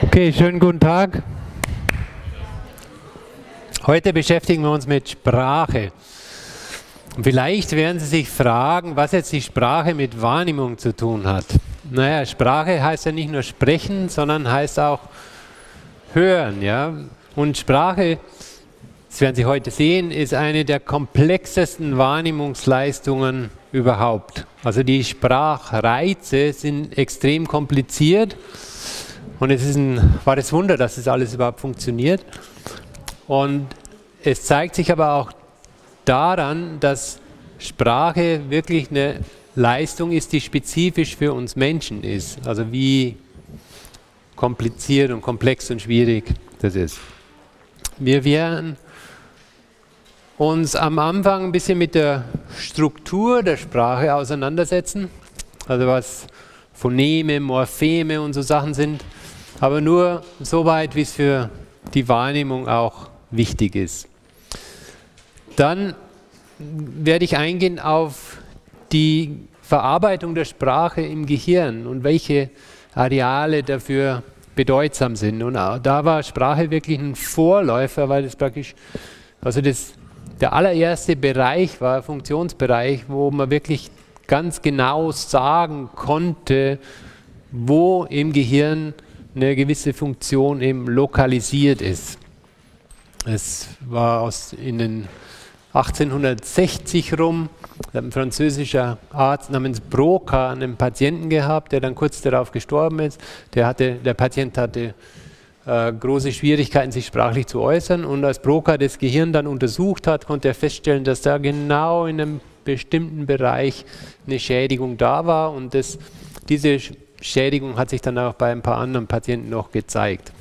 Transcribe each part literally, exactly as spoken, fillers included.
Okay, schönen guten Tag. Heute beschäftigen wir uns mit Sprache. Und vielleicht werden Sie sich fragen, was jetzt die Sprache mit Wahrnehmung zu tun hat. Naja, Sprache heißt ja nicht nur sprechen, sondern heißt auch hören. Ja? Und Sprache, das werden Sie heute sehen, ist eine der komplexesten Wahrnehmungsleistungen überhaupt. Also die Sprachreize sind extrem kompliziert. Und es ist ein wahres Wunder, dass das alles überhaupt funktioniert. Und es zeigt sich aber auch daran, dass Sprache wirklich eine Leistung ist, die spezifisch für uns Menschen ist. Also wie kompliziert und komplex und schwierig das ist. Wir werden uns am Anfang ein bisschen mit der Struktur der Sprache auseinandersetzen. Also was Phoneme, Morpheme und so Sachen sind. Aber nur so weit, wie es für die Wahrnehmung auch wichtig ist. Dann werde ich eingehen auf die Verarbeitung der Sprache im Gehirn und welche Areale dafür bedeutsam sind. Und da war Sprache wirklich ein Vorläufer, weil das praktisch, also das, der allererste Bereich war, Funktionsbereich, wo man wirklich ganz genau sagen konnte, wo im Gehirn eine gewisse Funktion eben lokalisiert ist. Es war aus in den achtzehnhundertsechzig rum, da hat ein französischer Arzt namens Broca einen Patienten gehabt, der dann kurz darauf gestorben ist. Der, hatte, der Patient hatte äh, große Schwierigkeiten, sich sprachlich zu äußern, und als Broca das Gehirn dann untersucht hat, konnte er feststellen, dass da genau in einem bestimmten Bereich eine Schädigung da war, und das, diese Schädigung hat sich dann auch bei ein paar anderen Patienten noch gezeigt.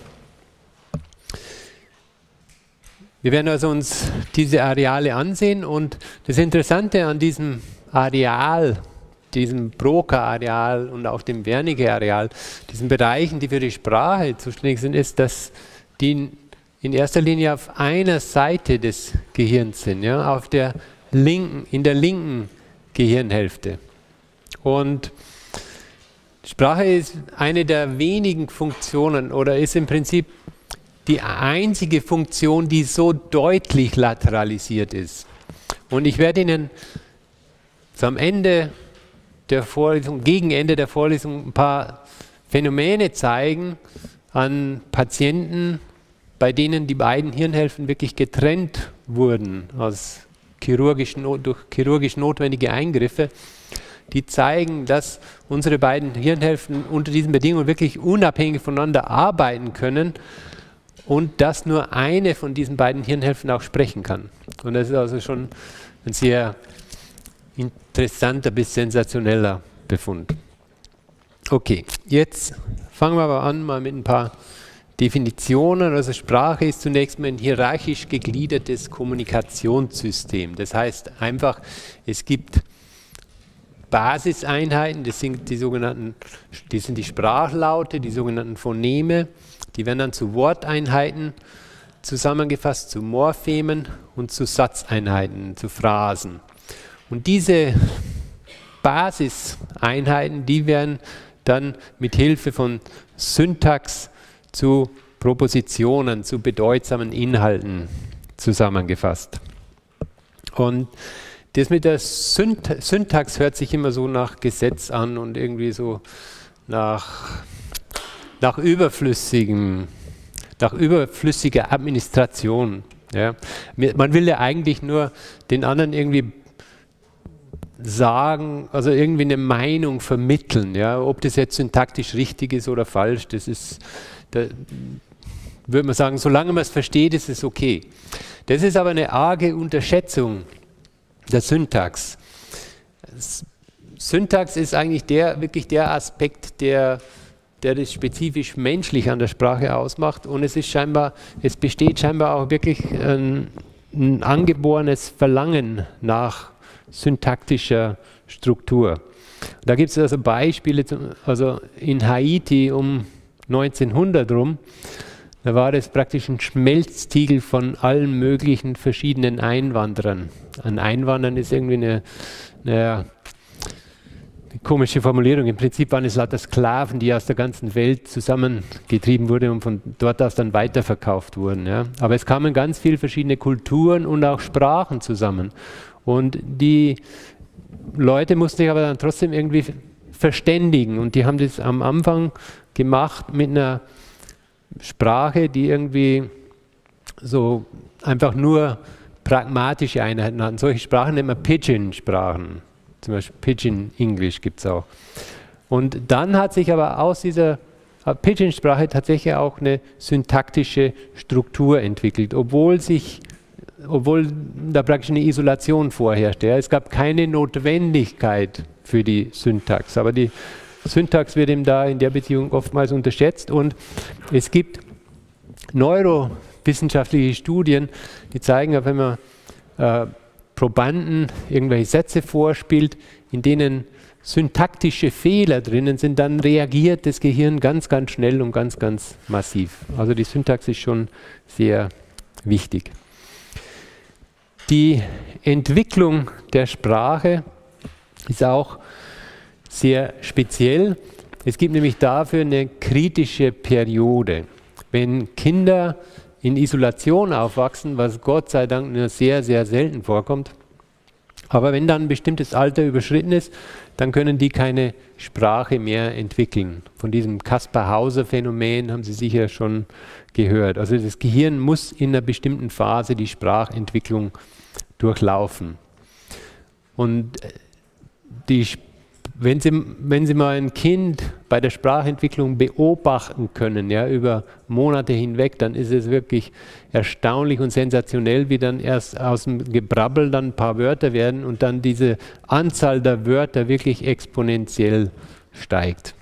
Wir werden also uns diese Areale ansehen, und das Interessante an diesem Areal, diesem Broca-Areal und auch dem Wernicke-Areal, diesen Bereichen, die für die Sprache zuständig sind, ist, dass die in erster Linie auf einer Seite des Gehirns sind, ja, auf der linken, in der linken Gehirnhälfte. Und Sprache ist eine der wenigen Funktionen oder ist im Prinzip die einzige Funktion, die so deutlich lateralisiert ist. Und ich werde Ihnen so am Ende der Vorlesung, gegen Ende der Vorlesung, ein paar Phänomene zeigen an Patienten, bei denen die beiden Hirnhälften wirklich getrennt wurden aus chirurgisch, durch chirurgisch notwendige Eingriffe. Die zeigen, dass unsere beiden Hirnhälften unter diesen Bedingungen wirklich unabhängig voneinander arbeiten können und dass nur eine von diesen beiden Hirnhälften auch sprechen kann. Und das ist also schon ein sehr interessanter bis sensationeller Befund. Okay, jetzt fangen wir aber an mal mit ein paar Definitionen. Also Sprache ist zunächst mal ein hierarchisch gegliedertes Kommunikationssystem. Das heißt einfach, es gibt Basiseinheiten, das sind die sogenannten, die sind die Sprachlaute, die sogenannten Phoneme, die werden dann zu Worteinheiten zusammengefasst, zu Morphemen und zu Satzeinheiten, zu Phrasen. Und diese Basiseinheiten, die werden dann mit Hilfe von Syntax zu Propositionen, zu bedeutsamen Inhalten zusammengefasst. Und das mit der Synt Syntax hört sich immer so nach Gesetz an und irgendwie so nach, nach, überflüssigem, nach überflüssiger Administration. Ja. Man will ja eigentlich nur den anderen irgendwie sagen, also irgendwie eine Meinung vermitteln. Ja. Ob das jetzt syntaktisch richtig ist oder falsch, das ist, da würde man sagen, solange man es versteht, ist es okay. Das ist aber eine arge Unterschätzung der Syntax. Syntax ist eigentlich der, wirklich der Aspekt, der, der das spezifisch menschlich an der Sprache ausmacht, und es ist scheinbar, es besteht scheinbar auch wirklich ein, ein angeborenes Verlangen nach syntaktischer Struktur. Da gibt es also Beispiele, also in Haiti um neunzehnhundert rum, da war das praktisch ein Schmelztiegel von allen möglichen verschiedenen Einwanderern. Ein Einwandern ist irgendwie eine, eine komische Formulierung. Im Prinzip waren es lauter Sklaven, die aus der ganzen Welt zusammengetrieben wurden und von dort aus dann weiterverkauft wurden. Ja. Aber es kamen ganz viele verschiedene Kulturen und auch Sprachen zusammen. Und die Leute mussten sich aber dann trotzdem irgendwie verständigen. Und die haben das am Anfang gemacht mit einer Sprache, die irgendwie so einfach nur pragmatische Einheiten hatten. Solche Sprachen nennt man Pidgin-Sprachen. Zum Beispiel Pidgin English gibt es auch. Und dann hat sich aber aus dieser Pidgin-Sprache tatsächlich auch eine syntaktische Struktur entwickelt, obwohl sich, obwohl da praktisch eine Isolation vorherrschte. Ja. Es gab keine Notwendigkeit für die Syntax, aber die Syntax wird eben da in der Beziehung oftmals unterschätzt. Und es gibt neurowissenschaftliche Studien, die zeigen, wenn man äh, Probanden irgendwelche Sätze vorspielt, in denen syntaktische Fehler drinnen sind, dann reagiert das Gehirn ganz, ganz schnell und ganz, ganz massiv. Also die Syntax ist schon sehr wichtig. Die Entwicklung der Sprache ist auch sehr speziell. Es gibt nämlich dafür eine kritische Periode. Wenn Kinder in Isolation aufwachsen, was Gott sei Dank nur sehr, sehr selten vorkommt. Aber wenn dann ein bestimmtes Alter überschritten ist, dann können die keine Sprache mehr entwickeln. Von diesem Kaspar-Hauser-Phänomen haben Sie sicher schon gehört. Also das Gehirn muss in einer bestimmten Phase die Sprachentwicklung durchlaufen. Und die Wenn Sie, wenn Sie mal ein Kind bei der Sprachentwicklung beobachten können, ja, über Monate hinweg, dann ist es wirklich erstaunlich und sensationell, wie dann erst aus dem Gebrabbel dann ein paar Wörter werden und dann diese Anzahl der Wörter wirklich exponentiell steigt.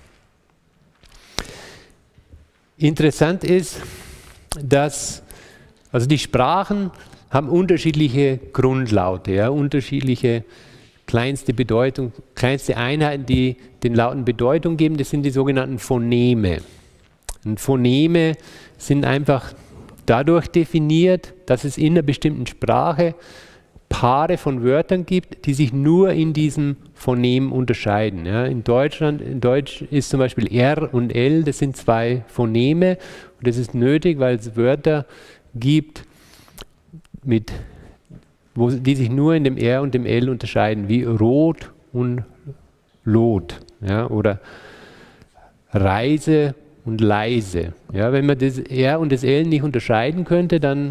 Interessant ist, dass also die Sprachen haben unterschiedliche Grundlaute, ja, unterschiedliche kleinste Bedeutung, kleinste Einheiten, die den Lauten Bedeutung geben, das sind die sogenannten Phoneme. Und Phoneme sind einfach dadurch definiert, dass es in einer bestimmten Sprache Paare von Wörtern gibt, die sich nur in diesem Phonem unterscheiden. Ja, in Deutschland, in Deutsch ist zum Beispiel R und L, das sind zwei Phoneme und das ist nötig, weil es Wörter gibt mit Wo, die sich nur in dem R und dem L unterscheiden, wie rot und lot, ja, oder Reise und leise. Ja, wenn man das R und das L nicht unterscheiden könnte, dann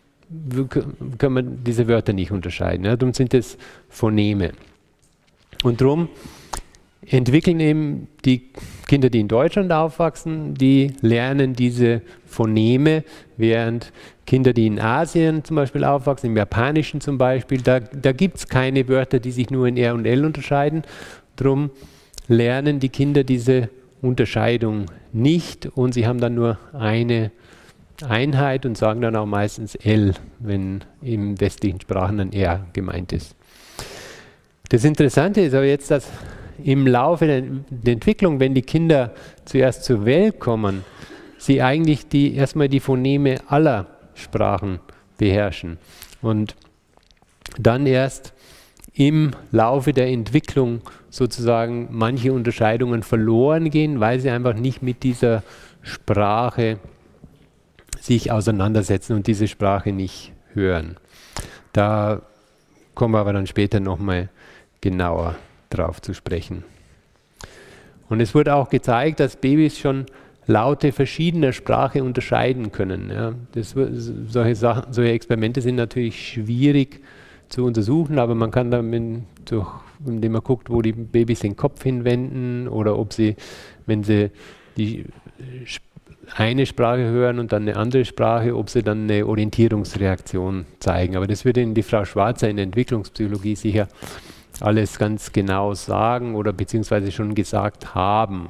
können wir diese Wörter nicht unterscheiden. Ja, darum sind das Phoneme. Und darum entwickeln eben die Kinder, die in Deutschland aufwachsen, die lernen diese Phoneme, während Kinder, die in Asien zum Beispiel aufwachsen, im Japanischen zum Beispiel, da, da gibt es keine Wörter, die sich nur in R und L unterscheiden. Darum lernen die Kinder diese Unterscheidung nicht und sie haben dann nur eine Einheit und sagen dann auch meistens L, wenn im westlichen Sprachen ein R gemeint ist. Das Interessante ist aber jetzt, dass im Laufe der, der Entwicklung, wenn die Kinder zuerst zur Welt kommen, sie eigentlich die, erstmal die Phoneme aller Sprachen beherrschen und dann erst im Laufe der Entwicklung sozusagen manche Unterscheidungen verloren gehen, weil sie einfach nicht mit dieser Sprache sich auseinandersetzen und diese Sprache nicht hören. Da kommen wir aber dann später nochmal genauer drauf zu sprechen. Und es wurde auch gezeigt, dass Babys schon Laute verschiedener Sprache unterscheiden können. Ja. Das, solche, Sachen, solche Experimente sind natürlich schwierig zu untersuchen, aber man kann damit, durch, indem man guckt, wo die Babys den Kopf hinwenden oder ob sie, wenn sie die eine Sprache hören und dann eine andere Sprache, ob sie dann eine Orientierungsreaktion zeigen. Aber das würde Ihnen die Frau Schwarzer in der Entwicklungspsychologie sicher alles ganz genau sagen oder beziehungsweise schon gesagt haben.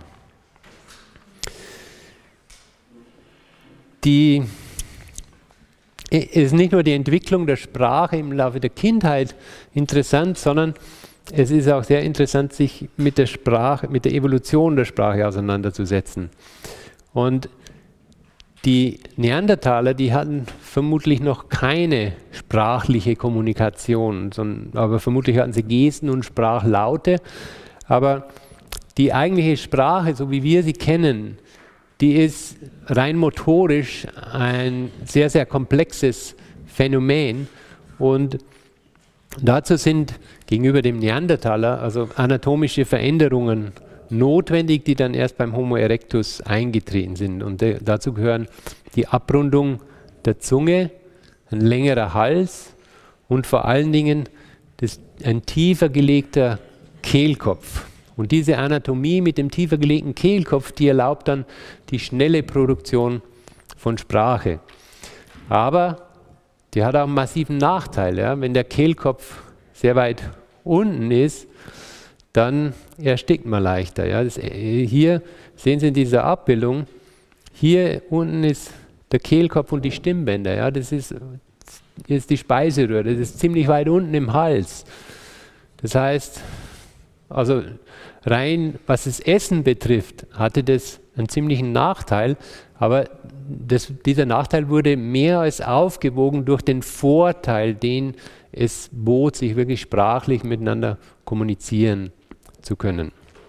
Die, es ist nicht nur die Entwicklung der Sprache im Laufe der Kindheit interessant, sondern es ist auch sehr interessant, sich mit der Sprache, mit der Evolution der Sprache auseinanderzusetzen. Und die Neandertaler, die hatten vermutlich noch keine sprachliche Kommunikation, sondern, aber vermutlich hatten sie Gesten und Sprachlaute. Aber die eigentliche Sprache, so wie wir sie kennen, die ist rein motorisch ein sehr, sehr komplexes Phänomen. Und dazu sind gegenüber dem Neandertaler also anatomische Veränderungen notwendig, die dann erst beim Homo erectus eingetreten sind. Und de, dazu gehören die Abrundung der Zunge, ein längerer Hals und vor allen Dingen das, ein tiefer gelegter Kehlkopf. Und diese Anatomie mit dem tiefer gelegten Kehlkopf, die erlaubt dann die schnelle Produktion von Sprache. Aber die hat auch einen massiven Nachteil. Ja? Wenn der Kehlkopf sehr weit unten ist, dann erstickt man leichter. Ja? Das, hier sehen Sie in dieser Abbildung, hier unten ist der Kehlkopf und die Stimmbänder. Ja? Das ist, ist die Speiseröhre, das ist ziemlich weit unten im Hals. Das heißt, also rein was das Essen betrifft, hatte das einen ziemlichen Nachteil, aber das, dieser Nachteil wurde mehr als aufgewogen durch den Vorteil, den es bot, sich wirklich sprachlich miteinander kommunizieren zu können.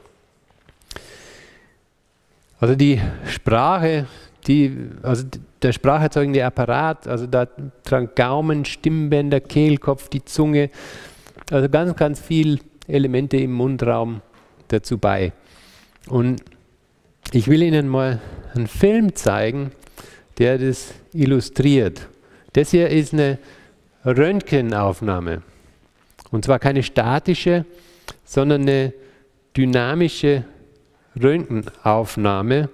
Also die Sprache, die, also der spracherzeugende Apparat, also da tragen Gaumen, Stimmbänder, Kehlkopf, die Zunge, also ganz, ganz viele Elemente im Mundraum dazu bei. Und ich will Ihnen mal einen Film zeigen, der das illustriert. Das hier ist eine Röntgenaufnahme. Und zwar keine statische, sondern eine dynamische Röntgenaufnahme.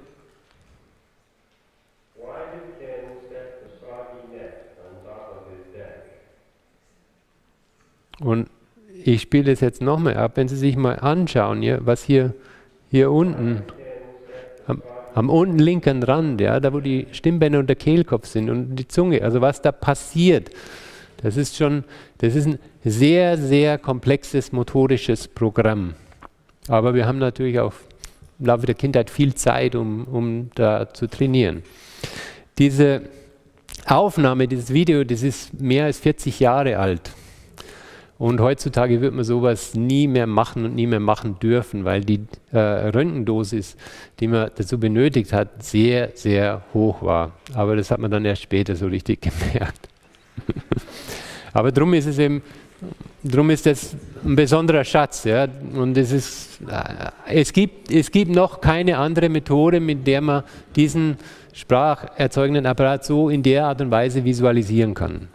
Und ich spiele das jetzt nochmal ab, wenn Sie sich mal anschauen, ja, was hier, hier unten, am, am unten linken Rand, ja, da wo die Stimmbänder und der Kehlkopf sind und die Zunge, also was da passiert, das ist schon, das ist ein sehr, sehr komplexes motorisches Programm. Aber wir haben natürlich auch im Laufe der Kindheit viel Zeit, um, um da zu trainieren. Diese Aufnahme, dieses Video, das ist mehr als vierzig Jahre alt. Und heutzutage wird man sowas nie mehr machen und nie mehr machen dürfen, weil die äh, Röntgendosis, die man dazu benötigt hat, sehr, sehr hoch war. Aber das hat man dann erst später so richtig gemerkt. Aber drum ist es eben, drum ist das ein besonderer Schatz. Ja? Und es, ist, äh, es, gibt, es gibt noch keine andere Methode, mit der man diesen spracherzeugenden Apparat so in der Art und Weise visualisieren kann.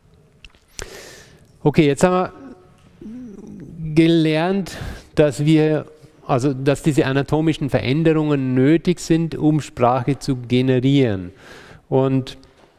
Okay, jetzt haben wir gelernt, dass wir, also dass diese anatomischen Veränderungen nötig sind, um Sprache zu generieren. Und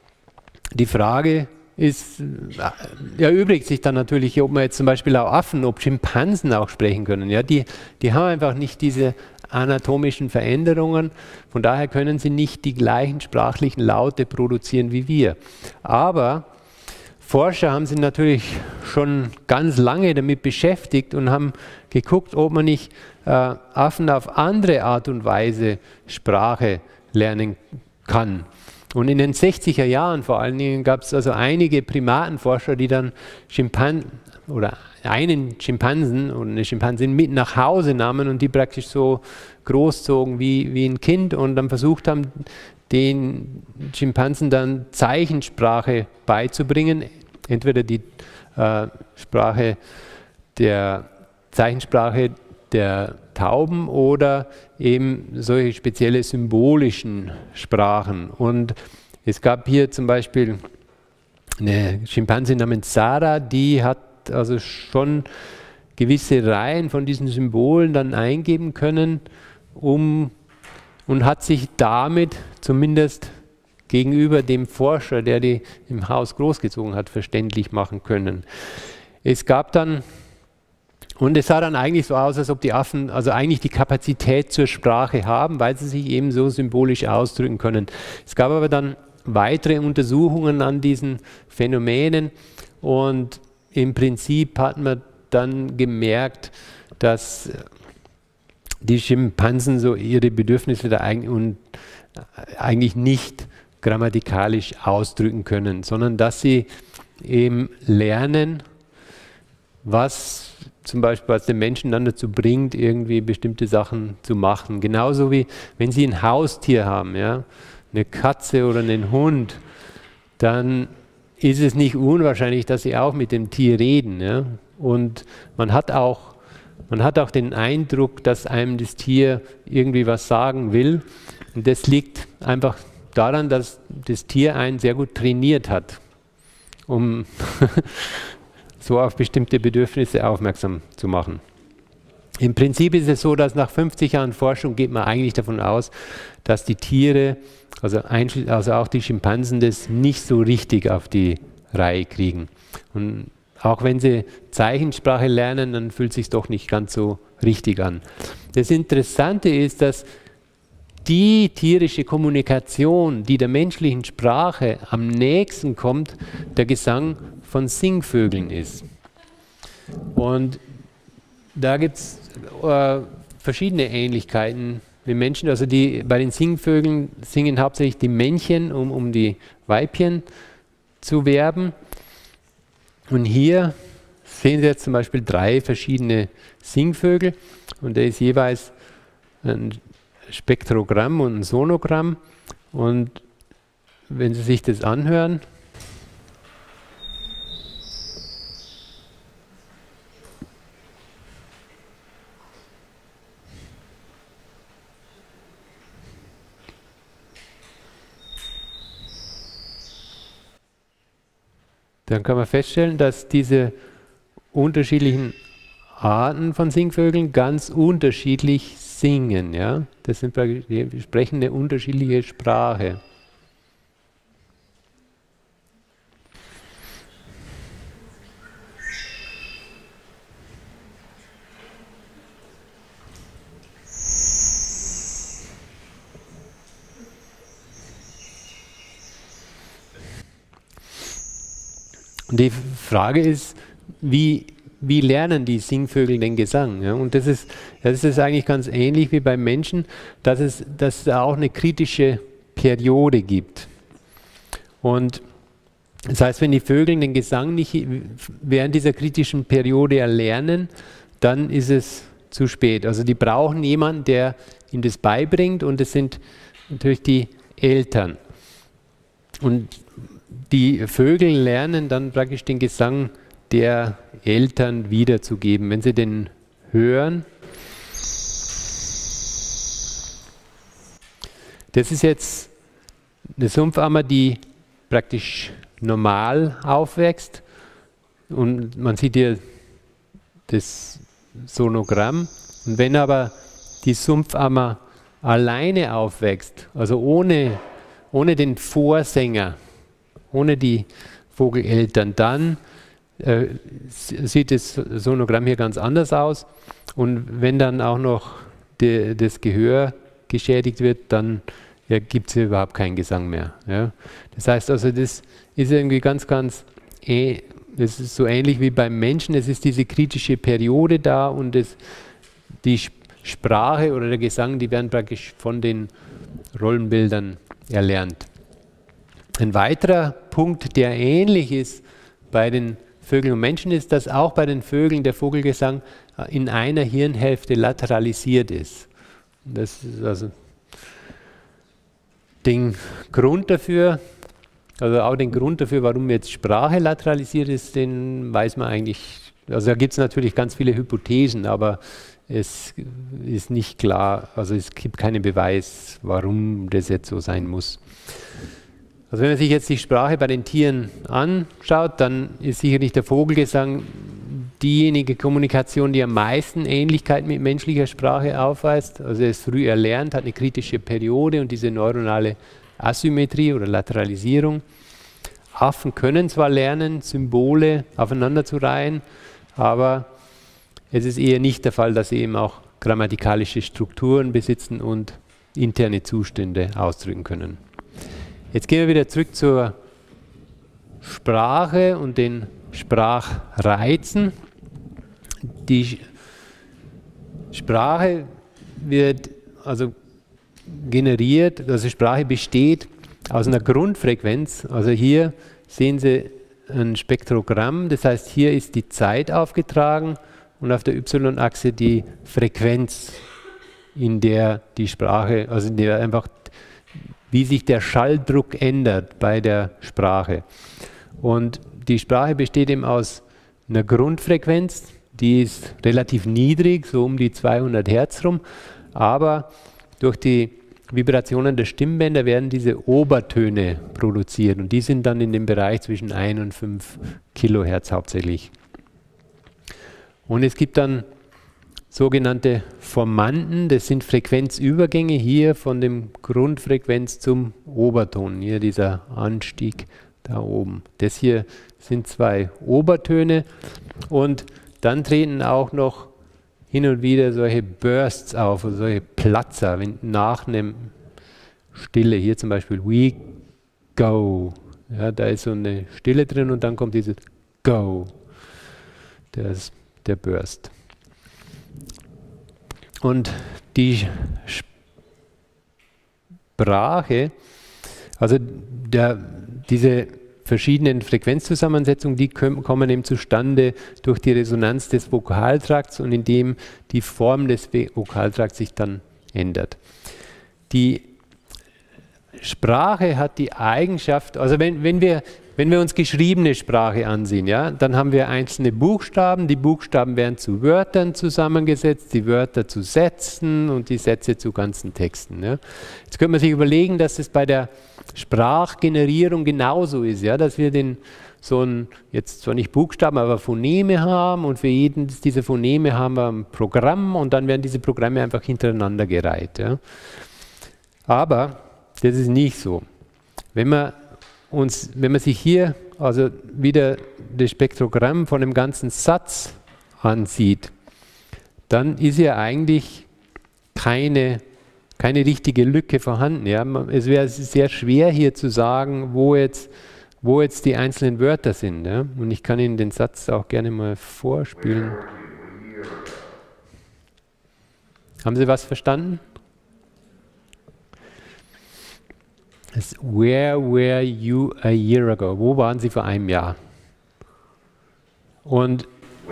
die Frage ist, erübrigt sich dann natürlich, ob man jetzt zum Beispiel auch Affen, ob Schimpansen auch sprechen können. Ja, die, die haben einfach nicht diese anatomischen Veränderungen, von daher können sie nicht die gleichen sprachlichen Laute produzieren wie wir. Aber Forscher haben sich natürlich schon ganz lange damit beschäftigt und haben geguckt, ob man nicht äh, Affen auf andere Art und Weise Sprache lernen kann. Und in den sechziger Jahren vor allen Dingen gab es also einige Primatenforscher, die dann Schimpansen oder einen Schimpansen oder eine Schimpansin mit nach Hause nahmen und die praktisch so großzogen wie, wie ein Kind und dann versucht haben, den Schimpansen dann Zeichensprache beizubringen, entweder die äh, Sprache der Zeichensprache der Tauben oder eben solche spezielle symbolischen Sprachen. Und es gab hier zum Beispiel eine Schimpansin namens Sarah, die hat also schon gewisse Reihen von diesen Symbolen dann eingeben können, um und hat sich damit zumindest gegenüber dem Forscher, der die im Haus großgezogen hat, verständlich machen können. Es gab dann, und es sah dann eigentlich so aus, als ob die Affen also eigentlich die Kapazität zur Sprache haben, weil sie sich eben so symbolisch ausdrücken können. Es gab aber dann weitere Untersuchungen an diesen Phänomenen und im Prinzip hat man dann gemerkt, dass die Schimpansen so ihre Bedürfnisse da eigentlich nicht grammatikalisch ausdrücken können, sondern dass sie eben lernen, was zum Beispiel was den Menschen dann dazu bringt, irgendwie bestimmte Sachen zu machen. Genauso wie wenn Sie ein Haustier haben, ja, eine Katze oder einen Hund, dann ist es nicht unwahrscheinlich, dass Sie auch mit dem Tier reden. Ja? Und man hat auch, man hat auch den Eindruck, dass einem das Tier irgendwie was sagen will. Und das liegt einfach daran, dass das Tier einen sehr gut trainiert hat, um so auf bestimmte Bedürfnisse aufmerksam zu machen. Im Prinzip ist es so, dass nach fünfzig Jahren Forschung geht man eigentlich davon aus, dass die Tiere, also, also auch die Schimpansen, das nicht so richtig auf die Reihe kriegen. Und auch wenn sie Zeichensprache lernen, dann fühlt es sich doch nicht ganz so richtig an. Das Interessante ist, dass die tierische Kommunikation, die der menschlichen Sprache am nächsten kommt, der Gesang von Singvögeln ist. Und da gibt es äh, verschiedene Ähnlichkeiten mit Menschen. Also die, bei den Singvögeln singen hauptsächlich die Männchen, um, um die Weibchen zu werben. Und hier sehen Sie jetzt zum Beispiel drei verschiedene Singvögel. Und da ist jeweils ein Spektrogramm und ein Sonogramm. Und wenn Sie sich das anhören, dann kann man feststellen, dass diese unterschiedlichen Arten von Singvögeln ganz unterschiedlich singen. Ja? Das sind, wir sprechen eine unterschiedliche Sprache. Und die Frage ist, wie, wie lernen die Singvögel den Gesang? Ja? Und das ist, das ist eigentlich ganz ähnlich wie beim Menschen, dass es, dass es auch eine kritische Periode gibt. Und das heißt, wenn die Vögel den Gesang nicht während dieser kritischen Periode erlernen, dann ist es zu spät. Also die brauchen jemanden, der ihnen das beibringt, und das sind natürlich die Eltern. Und die Vögel lernen dann praktisch den Gesang der Eltern wiederzugeben. Wenn sie den hören, das ist jetzt eine Sumpfammer, die praktisch normal aufwächst, und man sieht hier das Sonogramm. Und wenn aber die Sumpfammer alleine aufwächst, also ohne, ohne den Vorsänger, ohne die Vogeleltern, dann äh, sieht das Sonogramm hier ganz anders aus. Und wenn dann auch noch de, das Gehör geschädigt wird, dann ja, gibt es hier überhaupt keinen Gesang mehr. Ja. Das heißt also, das ist irgendwie ganz, ganz, äh, das ist so ähnlich wie beim Menschen. Es ist diese kritische Periode da, und das, die Sprache oder der Gesang, die werden praktisch von den Rollenbildern erlernt. Ein weiterer Punkt, der ähnlich ist bei den Vögeln und Menschen, ist, dass auch bei den Vögeln der Vogelgesang in einer Hirnhälfte lateralisiert ist. Das ist also den Grund dafür, also auch den Grund dafür, warum jetzt Sprache lateralisiert ist, den weiß man eigentlich. Also da gibt es natürlich ganz viele Hypothesen, aber es ist nicht klar, also es gibt keinen Beweis, warum das jetzt so sein muss. Also wenn man sich jetzt die Sprache bei den Tieren anschaut, dann ist sicherlich der Vogelgesang diejenige Kommunikation, die am meisten Ähnlichkeit mit menschlicher Sprache aufweist. Also er ist früh erlernt, hat eine kritische Periode und diese neuronale Asymmetrie oder Lateralisierung. Affen können zwar lernen, Symbole aufeinander zu reihen, aber es ist eher nicht der Fall, dass sie eben auch grammatikalische Strukturen besitzen und interne Zustände ausdrücken können. Jetzt gehen wir wieder zurück zur Sprache und den Sprachreizen. Die Sprache wird also generiert, also Sprache besteht aus einer Grundfrequenz. Also hier sehen Sie ein Spektrogramm, das heißt, hier ist die Zeit aufgetragen und auf der Y-Achse die Frequenz, in der die Sprache, also in der einfach, wie sich der Schalldruck ändert bei der Sprache. Und die Sprache besteht eben aus einer Grundfrequenz, die ist relativ niedrig, so um die zweihundert Hertz rum, aber durch die Vibrationen der Stimmbänder werden diese Obertöne produziert und die sind dann in dem Bereich zwischen ein und fünf Kilohertz hauptsächlich. Und es gibt dann sogenannte Formanten, das sind Frequenzübergänge hier von dem Grundfrequenz zum Oberton, hier dieser Anstieg da oben. Das hier sind zwei Obertöne und dann treten auch noch hin und wieder solche Bursts auf, also solche Platzer, wenn nach einem Stille, hier zum Beispiel we go, ja, da ist so eine Stille drin und dann kommt dieses go, das, der Burst. Und die Sprache, also der, diese verschiedenen Frequenzzusammensetzungen, die kommen eben zustande durch die Resonanz des Vokaltrakts und indem die Form des Vokaltrakts sich dann ändert. Die Sprache hat die Eigenschaft, also wenn, wenn, wir, wenn wir uns geschriebene Sprache ansehen, ja, dann haben wir einzelne Buchstaben, die Buchstaben werden zu Wörtern zusammengesetzt, die Wörter zu Sätzen und die Sätze zu ganzen Texten. Ja. Jetzt könnte man sich überlegen, dass es bei der Sprachgenerierung genauso ist, ja, dass wir den, so ein, jetzt zwar nicht Buchstaben, aber Phoneme haben und für jeden dieser Phoneme haben wir ein Programm und dann werden diese Programme einfach hintereinander gereiht. Ja. Aber das ist nicht so. Wenn man, uns, wenn man sich hier also wieder das Spektrogramm von dem ganzen Satz ansieht, dann ist ja eigentlich keine, keine richtige Lücke vorhanden. Ja? Es wäre sehr schwer hier zu sagen, wo jetzt, wo jetzt die einzelnen Wörter sind. Ja? Und ich kann Ihnen den Satz auch gerne mal vorspielen. Haben Sie was verstanden? Das Where were you a year ago? Wo waren Sie vor einem Jahr? Und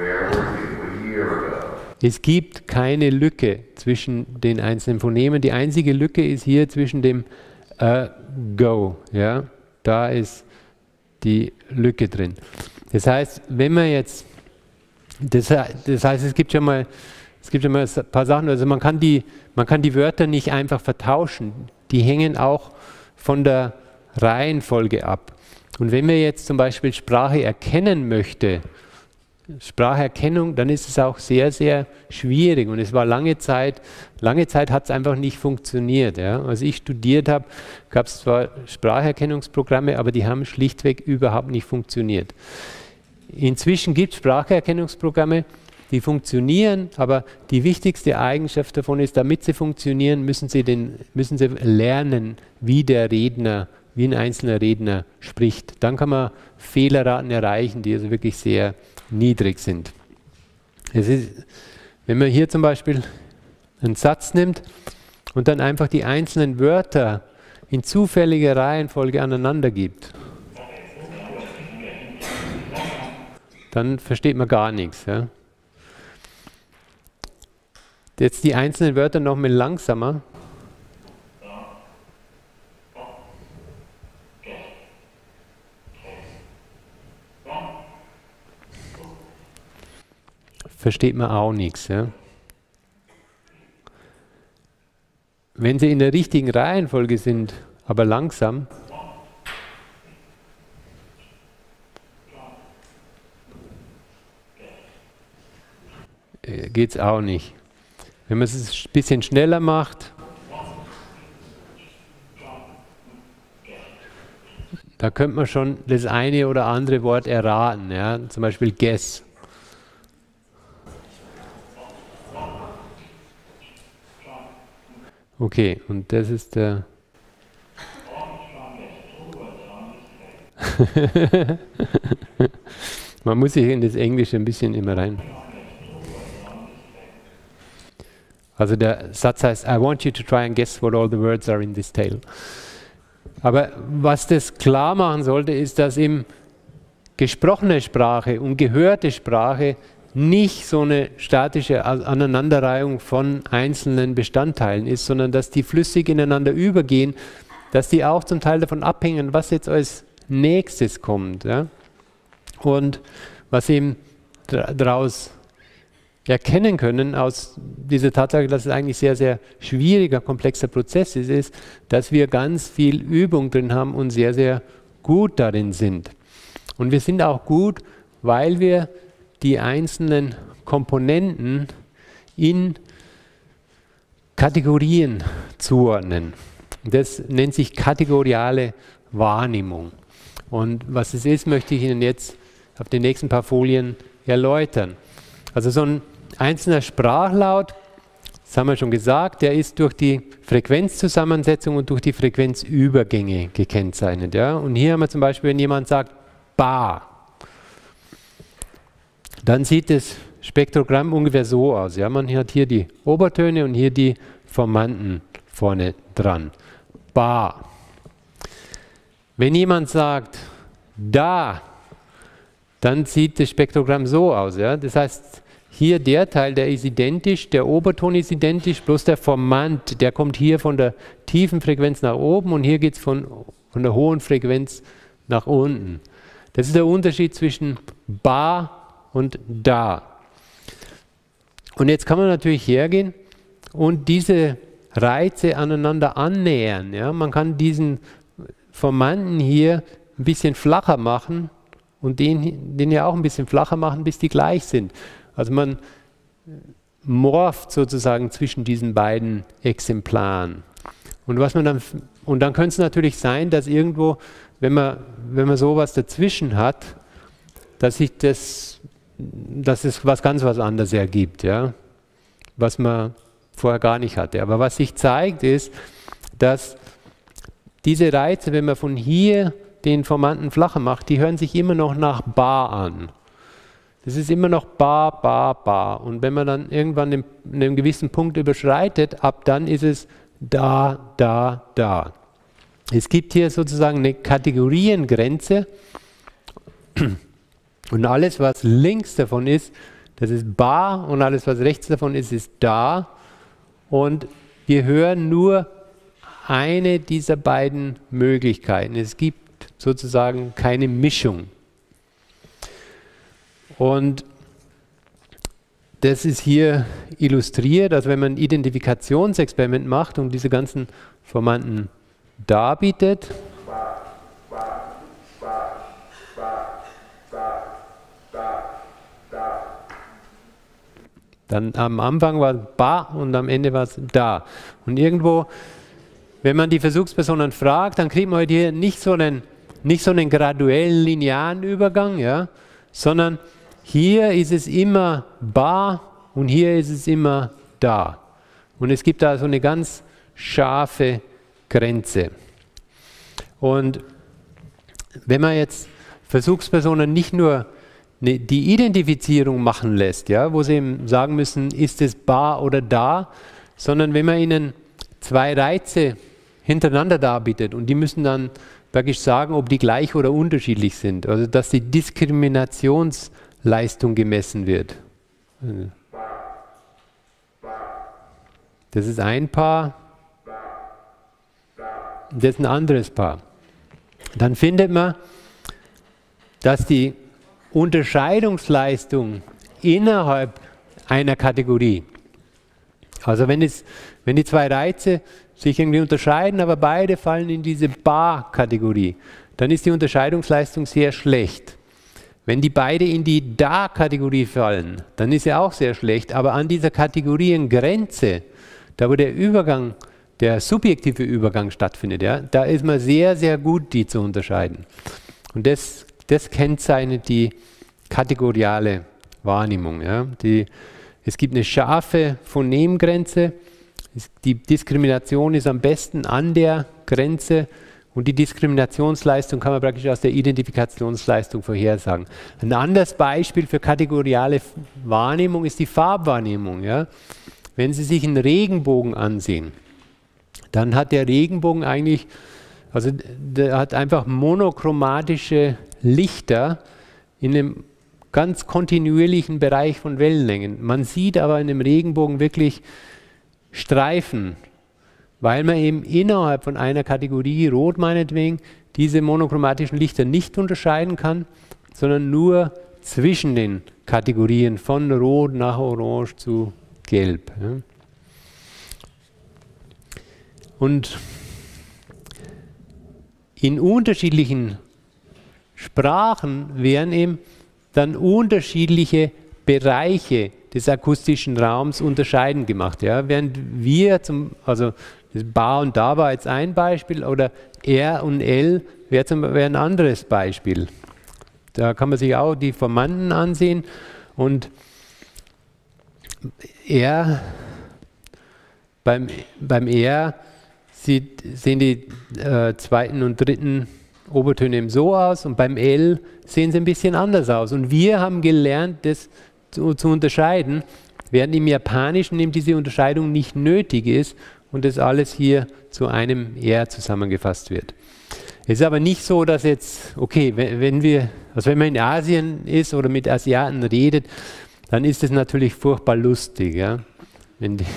es gibt keine Lücke zwischen den einzelnen Phonemen. Die einzige Lücke ist hier zwischen dem uh, Go. Ja? Da ist die Lücke drin. Das heißt, wenn man jetzt, das, das heißt, es gibt schon mal, es gibt schon mal ein paar Sachen, also man kann die, man kann die Wörter nicht einfach vertauschen. Die hängen auch von der Reihenfolge ab. Und wenn man jetzt zum Beispiel Sprache erkennen möchte, Spracherkennung, dann ist es auch sehr, sehr schwierig. Und es war lange Zeit, lange Zeit hat es einfach nicht funktioniert. Ja. Als ich studiert habe, gab es zwar Spracherkennungsprogramme, aber die haben schlichtweg überhaupt nicht funktioniert. Inzwischen gibt es Spracherkennungsprogramme, die funktionieren, aber die wichtigste Eigenschaft davon ist, damit sie funktionieren, müssen sie, den, müssen sie lernen, wie der Redner, wie ein einzelner Redner spricht. Dann kann man Fehlerraten erreichen, die also wirklich sehr niedrig sind. Es ist, wenn man hier zum Beispiel einen Satz nimmt und dann einfach die einzelnen Wörter in zufälliger Reihenfolge aneinander gibt, dann versteht man gar nichts. Ja. Jetzt die einzelnen Wörter noch mal langsamer. Versteht man auch nichts. Ja. Wenn sie in der richtigen Reihenfolge sind, aber langsam, geht es auch nicht. Wenn man es ein bisschen schneller macht, da könnte man schon das eine oder andere Wort erraten, ja? Zum Beispiel guess. Okay, und das ist der... Man muss sich in das Englische ein bisschen immer rein... Also der Satz heißt, I want you to try and guess what all the words are in this tale. Aber was das klar machen sollte, ist, dass eben gesprochene Sprache und gehörte Sprache nicht so eine statische Aneinanderreihung von einzelnen Bestandteilen ist, sondern dass die flüssig ineinander übergehen, dass die auch zum Teil davon abhängen, was jetzt als nächstes kommt. Ja? Und was eben daraus erkennen können, aus dieser Tatsache, dass es eigentlich sehr, sehr schwieriger, komplexer Prozess ist, ist, dass wir ganz viel Übung drin haben und sehr, sehr gut darin sind. Und wir sind auch gut, weil wir die einzelnen Komponenten in Kategorien zuordnen. Das nennt sich kategoriale Wahrnehmung. Und was es ist, möchte ich Ihnen jetzt auf den nächsten paar Folien erläutern. Also so ein einzelner Sprachlaut, das haben wir schon gesagt, der ist durch die Frequenzzusammensetzung und durch die Frequenzübergänge gekennzeichnet. Ja? Und hier haben wir zum Beispiel, wenn jemand sagt Ba, dann sieht das Spektrogramm ungefähr so aus. Ja? Man hat hier die Obertöne und hier die Formanten vorne dran. Ba. Wenn jemand sagt Da, dann sieht das Spektrogramm so aus. Ja? Das heißt, hier der Teil, der ist identisch, der Oberton ist identisch, bloß der Formant, der kommt hier von der tiefen Frequenz nach oben und hier geht es von, von der hohen Frequenz nach unten. Das ist der Unterschied zwischen Ba und Da. Und jetzt kann man natürlich hergehen und diese Reize aneinander annähern. Ja? Man kann diesen Formanten hier ein bisschen flacher machen und den, den ja auch ein bisschen flacher machen, bis die gleich sind. Also man morpht sozusagen zwischen diesen beiden Exemplaren. Und, was man dann, und dann könnte es natürlich sein, dass irgendwo, wenn man, wenn man sowas dazwischen hat, dass sich das, dass es was ganz was anderes ergibt, ja? Was man vorher gar nicht hatte. Aber was sich zeigt, ist, dass diese Reize, wenn man von hier den Formanten flacher macht, die hören sich immer noch nach Ba an. Das ist immer noch Ba, Ba, Ba. Und wenn man dann irgendwann in einem gewissen Punkt überschreitet, ab dann ist es Da, Da, Da. Es gibt hier sozusagen eine Kategoriengrenze und alles, was links davon ist, das ist Ba und alles, was rechts davon ist, ist Da. Und wir hören nur eine dieser beiden Möglichkeiten. Es gibt sozusagen keine Mischung. Und das ist hier illustriert, also wenn man ein Identifikationsexperiment macht und diese ganzen Formanten darbietet, dann am Anfang war es Ba und am Ende war es Da. Und irgendwo, wenn man die Versuchspersonen fragt, dann kriegt man halt hier nicht so einen, nicht so einen graduellen linearen Übergang, ja, sondern hier ist es immer Ba und hier ist es immer Da. Und es gibt da so eine ganz scharfe Grenze. Und wenn man jetzt Versuchspersonen nicht nur die Identifizierung machen lässt, ja, wo sie eben sagen müssen, ist es Ba oder Da, sondern wenn man ihnen zwei Reize hintereinander darbietet und die müssen dann praktisch sagen, ob die gleich oder unterschiedlich sind, also dass die Diskriminationsleistung gemessen wird. Das ist ein Paar, das ist ein anderes Paar. Dann findet man, dass die Unterscheidungsleistung innerhalb einer Kategorie, also wenn, es, wenn die zwei Reize sich irgendwie unterscheiden, aber beide fallen in diese Ba-Kategorie, dann ist die Unterscheidungsleistung sehr schlecht. Wenn die beide in die Da-Kategorie fallen, dann ist sie auch sehr schlecht, aber an dieser Kategoriengrenze, da wo der Übergang, der subjektive Übergang stattfindet, ja, da ist man sehr, sehr gut, die zu unterscheiden. Und das Das kennzeichnet die kategoriale Wahrnehmung. Ja. Die, es gibt eine scharfe Phonemgrenze, die Diskrimination ist am besten an der Grenze und die Diskriminationsleistung kann man praktisch aus der Identifikationsleistung vorhersagen. Ein anderes Beispiel für kategoriale Wahrnehmung ist die Farbwahrnehmung. Ja. Wenn Sie sich einen Regenbogen ansehen, dann hat der Regenbogen eigentlich, also der hat einfach monochromatische Lichter, in einem ganz kontinuierlichen Bereich von Wellenlängen. Man sieht aber in dem Regenbogen wirklich Streifen, weil man eben innerhalb von einer Kategorie, Rot meinetwegen, diese monochromatischen Lichter nicht unterscheiden kann, sondern nur zwischen den Kategorien von Rot nach Orange zu Gelb. Ja. Und in unterschiedlichen Sprachen werden eben dann unterschiedliche Bereiche des akustischen Raums unterscheiden gemacht. Ja. Während wir, zum, also das Ba und Da war jetzt ein Beispiel, oder R und L wäre wär ein anderes Beispiel. Da kann man sich auch die Formanten ansehen, und R, beim, beim R sieht, sehen die äh, zweiten und dritten Obertöne eben so aus, und beim L sehen sie ein bisschen anders aus. Und wir haben gelernt, das zu, zu unterscheiden, während im Japanischen eben diese Unterscheidung nicht nötig ist und das alles hier zu einem R zusammengefasst wird. Es ist aber nicht so, dass jetzt, okay, wenn, wenn wir, also wenn man in Asien ist oder mit Asiaten redet, dann ist es natürlich furchtbar lustig. Ja? Wenn die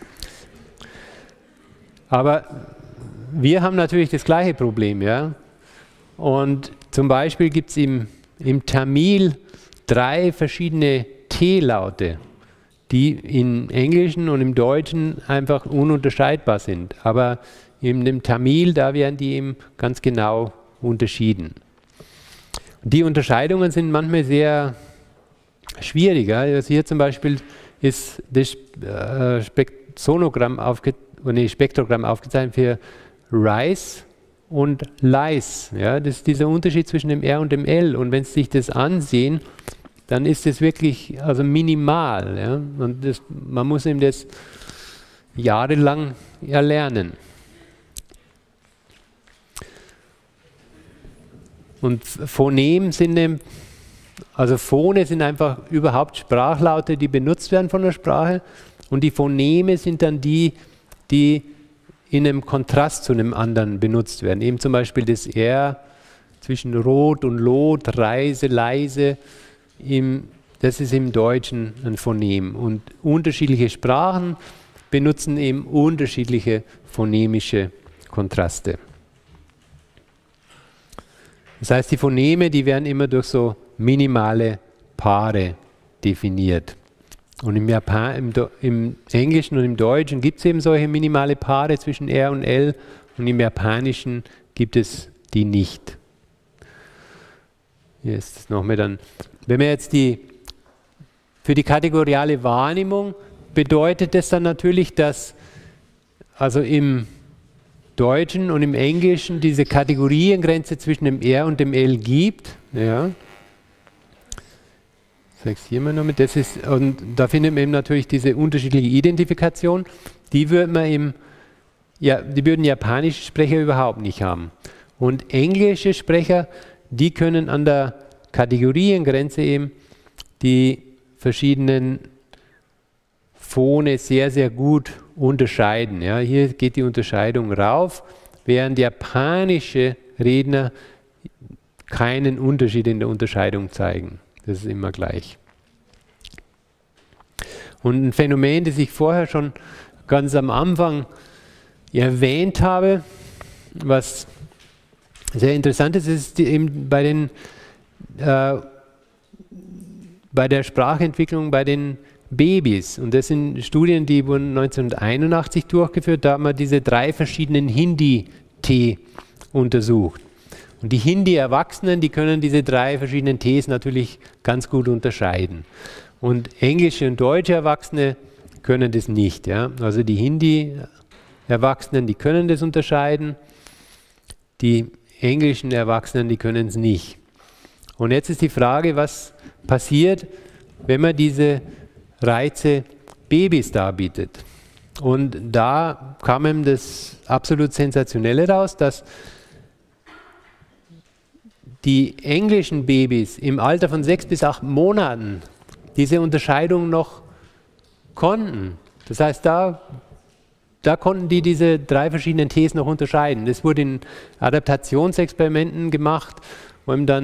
aber wir haben natürlich das gleiche Problem. Ja? Und zum Beispiel gibt es im, im Tamil drei verschiedene T-Laute, die im Englischen und im Deutschen einfach ununterscheidbar sind. Aber in dem Tamil, da werden die eben ganz genau unterschieden. Die Unterscheidungen sind manchmal sehr schwierig. Ja? Also hier zum Beispiel ist das äh, Sonogramm aufge nee, Spektrogramm aufgezeichnet für Rice und Lice. Ja? Das ist dieser Unterschied zwischen dem R und dem L. Und wenn Sie sich das ansehen, dann ist es wirklich also minimal. Ja? Und das, man muss eben das jahrelang erlernen. Und Phonem sind eben, also Phone sind einfach überhaupt Sprachlaute, die benutzt werden von der Sprache. Und die Phoneme sind dann die, die in einem Kontrast zu einem anderen benutzt werden. Eben zum Beispiel das R zwischen Rot und Lot, Reise, Leise. Im, das ist im Deutschen ein Phonem. Und unterschiedliche Sprachen benutzen eben unterschiedliche phonemische Kontraste. Das heißt, die Phoneme, die werden immer durch so minimale Paare definiert. Und im, Japan, im, im Englischen und im Deutschen gibt es eben solche minimale Paare zwischen R und L, und im Japanischen gibt es die nicht. Hier ist es nochmal dann. Wenn wir jetzt die, für die kategoriale Wahrnehmung bedeutet das dann natürlich, dass also im Deutschen und im Englischen diese Kategoriengrenze zwischen dem R und dem L gibt. Ja. Das hier mal noch mit. Das ist, und da findet man eben natürlich diese unterschiedliche Identifikation. Die würden wir im, ja, die würden japanische Sprecher überhaupt nicht haben. Und englische Sprecher, die können an der Kategoriengrenze eben die verschiedenen Phone sehr, sehr gut unterscheiden. Ja, hier geht die Unterscheidung rauf, während japanische Redner keinen Unterschied in der Unterscheidung zeigen. Das ist immer gleich. Und ein Phänomen, das ich vorher schon ganz am Anfang erwähnt habe, was sehr interessant ist, ist eben bei, den, äh, bei der Sprachentwicklung bei den Babys. Und das sind Studien, die wurden neunzehnhunderteinundachtzig durchgeführt. Da haben wir diese drei verschiedenen Hindi-T untersucht. Und die Hindi-Erwachsenen, die können diese drei verschiedenen Ts natürlich ganz gut unterscheiden. Und englische und deutsche Erwachsene können das nicht. Ja? Also die Hindi-Erwachsenen, die können das unterscheiden. Die englischen Erwachsenen, die können es nicht. Und jetzt ist die Frage, was passiert, wenn man diese Reize Babys darbietet. Und da kam ihm das absolut Sensationelle raus, dass die englischen Babys im Alter von sechs bis acht Monaten diese Unterscheidung noch konnten. Das heißt, da, da konnten die diese drei verschiedenen Ts noch unterscheiden. Das wurde in Adaptationsexperimenten gemacht, wo ihm dann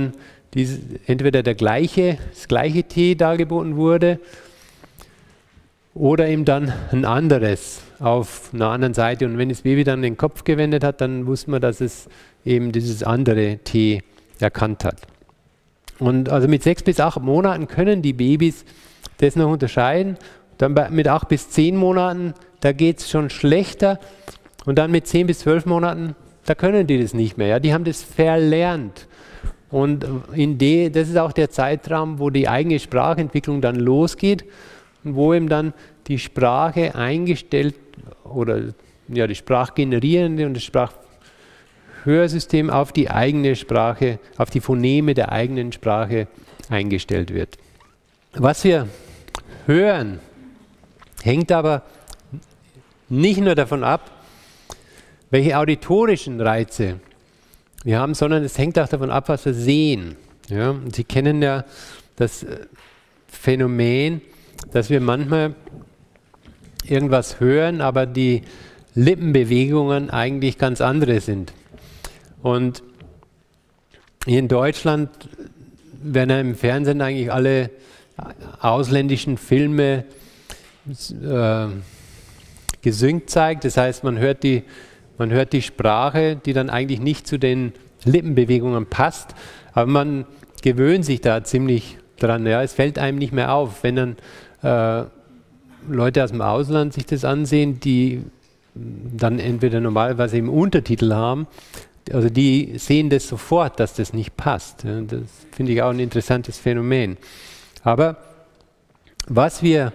diese, entweder der gleiche, das gleiche T dargeboten wurde oder eben dann ein anderes auf einer anderen Seite. Und wenn das Baby dann den Kopf gewendet hat, dann wusste man, dass es eben dieses andere T erkannt hat. Und also mit sechs bis acht Monaten können die Babys das noch unterscheiden. Dann bei, mit acht bis zehn Monaten, da geht es schon schlechter. Und dann mit zehn bis zwölf Monaten, da können die das nicht mehr. Ja? Die haben das verlernt. Und in de, das ist auch der Zeitraum, wo die eigene Sprachentwicklung dann losgeht und wo eben dann die Sprache eingestellt oder ja, die sprachgenerierende und das Sprachhörsystem auf die eigene Sprache, auf die Phoneme der eigenen Sprache eingestellt wird. Was wir hören, hängt aber nicht nur davon ab, welche auditorischen Reize wir haben, sondern es hängt auch davon ab, was wir sehen. Ja, und Sie kennen ja das Phänomen, dass wir manchmal irgendwas hören, aber die Lippenbewegungen eigentlich ganz andere sind. Und hier in Deutschland werden ja im Fernsehen eigentlich alle ausländischen Filme äh, gesynkt zeigt. Das heißt, man hört die Man hört die Sprache, die dann eigentlich nicht zu den Lippenbewegungen passt, aber man gewöhnt sich da ziemlich dran. Ja. Es fällt einem nicht mehr auf, wenn dann äh, Leute aus dem Ausland sich das ansehen, die dann entweder normalerweise im Untertitel haben, also die sehen das sofort, dass das nicht passt. Ja. Das finde ich auch ein interessantes Phänomen. Aber was wir,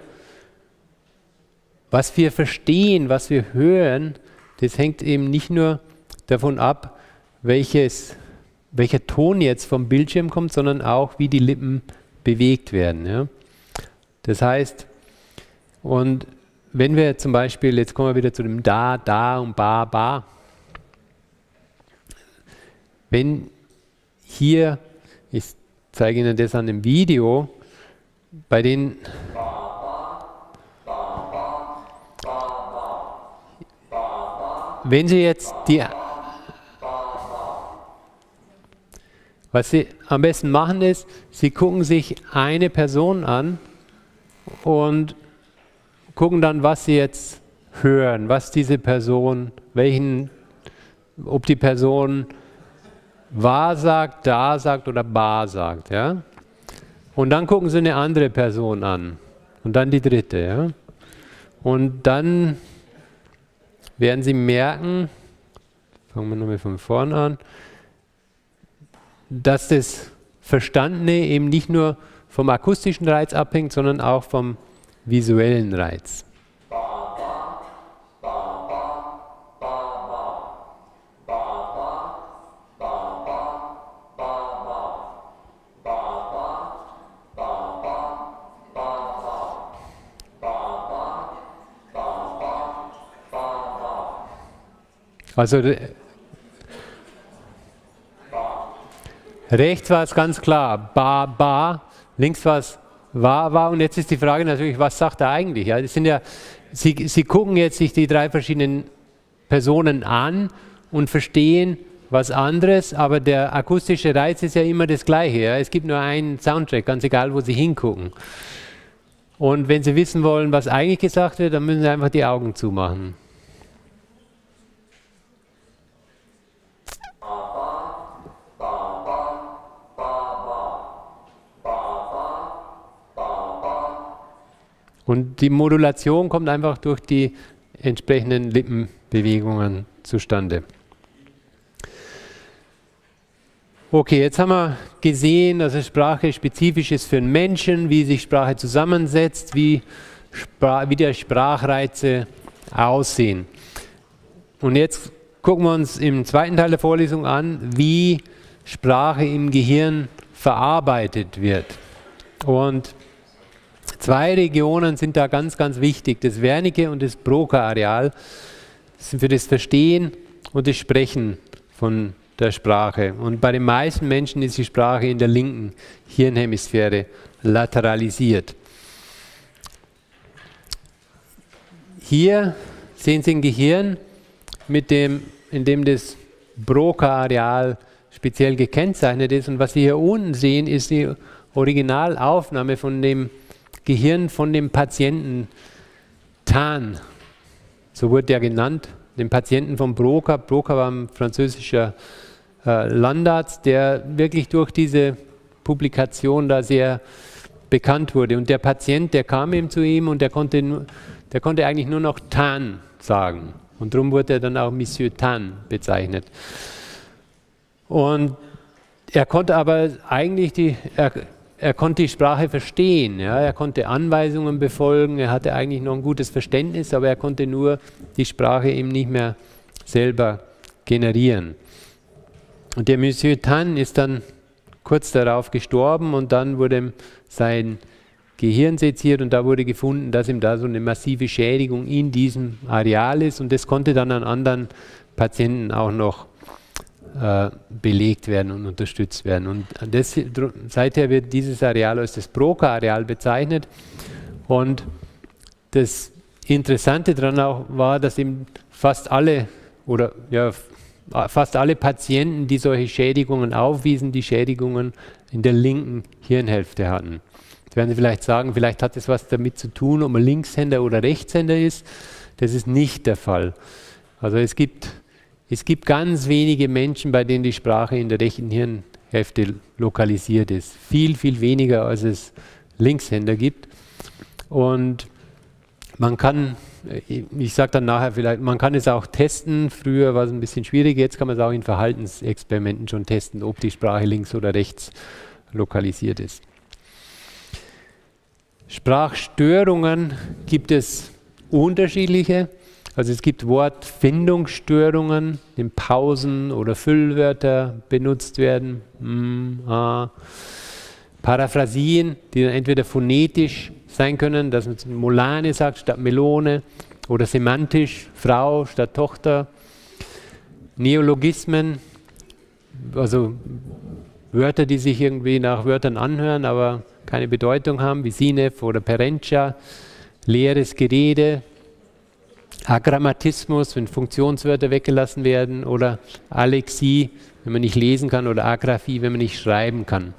was wir verstehen, was wir hören, das hängt eben nicht nur davon ab, welches, welcher Ton jetzt vom Bildschirm kommt, sondern auch, wie die Lippen bewegt werden. Ja. Das heißt, und wenn wir zum Beispiel, jetzt kommen wir wieder zu dem Da, Da und Ba, Ba. Wenn hier, ich zeige Ihnen das an dem Video, bei den Wenn Sie jetzt die, was Sie am besten machen ist, Sie gucken sich eine Person an und gucken dann, was Sie jetzt hören, was diese Person, welchen, ob die Person Wa sagt, Da sagt oder Ba sagt. Ja? Und dann gucken Sie eine andere Person an und dann die dritte. Ja? Und dann werden Sie merken, fangen wir nochmal von vorne an, dass das Verstandene eben nicht nur vom akustischen Reiz abhängt, sondern auch vom visuellen Reiz. Also rechts war es ganz klar, Ba, Ba, links war es Wa, Wa, und jetzt ist die Frage natürlich, was sagt er eigentlich? Ja, das sind ja, Sie, Sie gucken jetzt sich die drei verschiedenen Personen an und verstehen was anderes, aber der akustische Reiz ist ja immer das Gleiche. Ja? Es gibt nur einen Soundtrack, ganz egal, wo Sie hingucken. Und wenn Sie wissen wollen, was eigentlich gesagt wird, dann müssen Sie einfach die Augen zumachen. Und die Modulation kommt einfach durch die entsprechenden Lippenbewegungen zustande. Okay, jetzt haben wir gesehen, dass Sprache spezifisch ist für den Menschen, wie sich Sprache zusammensetzt, wie, Spra wie die Sprachreize aussehen. Und jetzt gucken wir uns im zweiten Teil der Vorlesung an, wie Sprache im Gehirn verarbeitet wird. Und zwei Regionen sind da ganz, ganz wichtig, das Wernicke und das Broca-Areal sind für das Verstehen und das Sprechen von der Sprache. Und bei den meisten Menschen ist die Sprache in der linken Hirnhemisphäre lateralisiert. Hier sehen Sie ein Gehirn, mit dem, in dem das Broca-Areal speziell gekennzeichnet ist. Und was Sie hier unten sehen, ist die Originalaufnahme von dem Gehirn von dem Patienten Tan. So wurde der genannt, dem Patienten von Broca. Broca war ein französischer äh, Landarzt, der wirklich durch diese Publikation da sehr bekannt wurde. Und der Patient, der kam eben zu ihm und der konnte, der konnte eigentlich nur noch Tan sagen. Und darum wurde er dann auch Monsieur Tan bezeichnet. Und er konnte aber eigentlich die, er, er konnte die Sprache verstehen. Ja? Er konnte Anweisungen befolgen, er hatte eigentlich noch ein gutes Verständnis, aber er konnte nur die Sprache eben nicht mehr selber generieren. Und der Monsieur Tan ist dann kurz darauf gestorben und dann wurde sein Gehirn seziert und da wurde gefunden, dass ihm da so eine massive Schädigung in diesem Areal ist und das konnte dann an anderen Patienten auch noch äh, belegt werden und unterstützt werden. Und das, seither wird dieses Areal als das Broca-Areal bezeichnet und das Interessante daran auch war, dass eben fast alle oder ja, fast alle Patienten, die solche Schädigungen aufwiesen, die Schädigungen in der linken Hirnhälfte hatten. Jetzt werden Sie vielleicht sagen, vielleicht hat es was damit zu tun, ob man Linkshänder oder Rechtshänder ist. Das ist nicht der Fall. Also es gibt, es gibt ganz wenige Menschen, bei denen die Sprache in der rechten Hirnhälfte lokalisiert ist. Viel, viel weniger, als es Linkshänder gibt. Und man kann, ich sage dann nachher vielleicht, man kann es auch testen. Früher war es ein bisschen schwierig, jetzt kann man es auch in Verhaltensexperimenten schon testen, ob die Sprache links oder rechts lokalisiert ist. Sprachstörungen gibt es unterschiedliche. Also es gibt Wortfindungsstörungen, in Pausen oder Füllwörter benutzt werden. Mm, ah. Paraphrasien, die dann entweder phonetisch sein können, dass man Molane sagt statt Melone, oder semantisch Frau statt Tochter. Neologismen, also Wörter, die sich irgendwie nach Wörtern anhören, aber keine Bedeutung haben, wie Sinef oder Perentia. Leeres Gerede. Agrammatismus, wenn Funktionswörter weggelassen werden, oder Alexie, wenn man nicht lesen kann, oder Agraphie, wenn man nicht schreiben kann.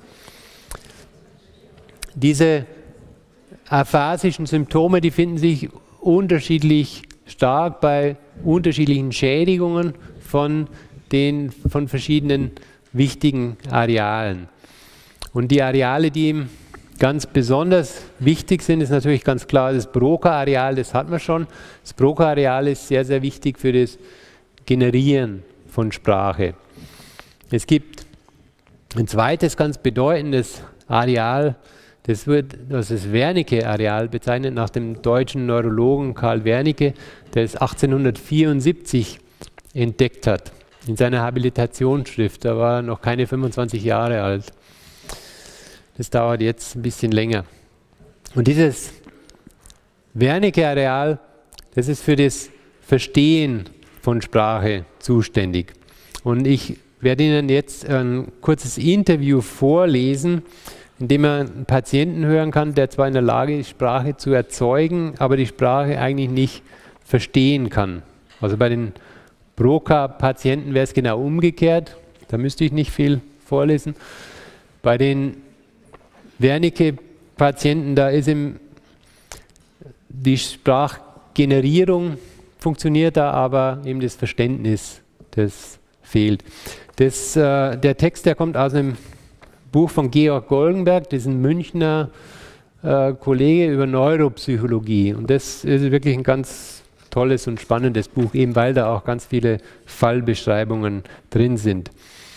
Diese aphasischen Symptome, die finden sich unterschiedlich stark bei unterschiedlichen Schädigungen von den von verschiedenen wichtigen Arealen. Und die Areale, die ihm ganz besonders wichtig sind, ist natürlich ganz klar das Broca-Areal, das hat man schon. Das Broca-Areal ist sehr, sehr wichtig für das Generieren von Sprache. Es gibt ein zweites ganz bedeutendes Areal, das wird als das Wernicke-Areal bezeichnet, nach dem deutschen Neurologen Karl Wernicke, der es achtzehnhundertvierundsiebzig entdeckt hat, in seiner Habilitationsschrift. Da war er noch keine fünfundzwanzig Jahre alt. Das dauert jetzt ein bisschen länger. Und dieses Wernicke-Areal, das ist für das Verstehen von Sprache zuständig. Und ich werde Ihnen jetzt ein kurzes Interview vorlesen, in dem man einen Patienten hören kann, der zwar in der Lage ist, Sprache zu erzeugen, aber die Sprache eigentlich nicht verstehen kann. Also bei den Broca-Patienten wäre es genau umgekehrt. Da müsste ich nicht viel vorlesen. Bei den Wernicke-Patienten, da ist ihm die Sprachgenerierung funktioniert da, aber eben das Verständnis, das fehlt. Das, äh, der Text, der kommt aus einem Buch von Georg Goldenberg, das ist ein Münchner äh, Kollege über Neuropsychologie. Und das ist wirklich ein ganz tolles und spannendes Buch, eben weil da auch ganz viele Fallbeschreibungen drin sind.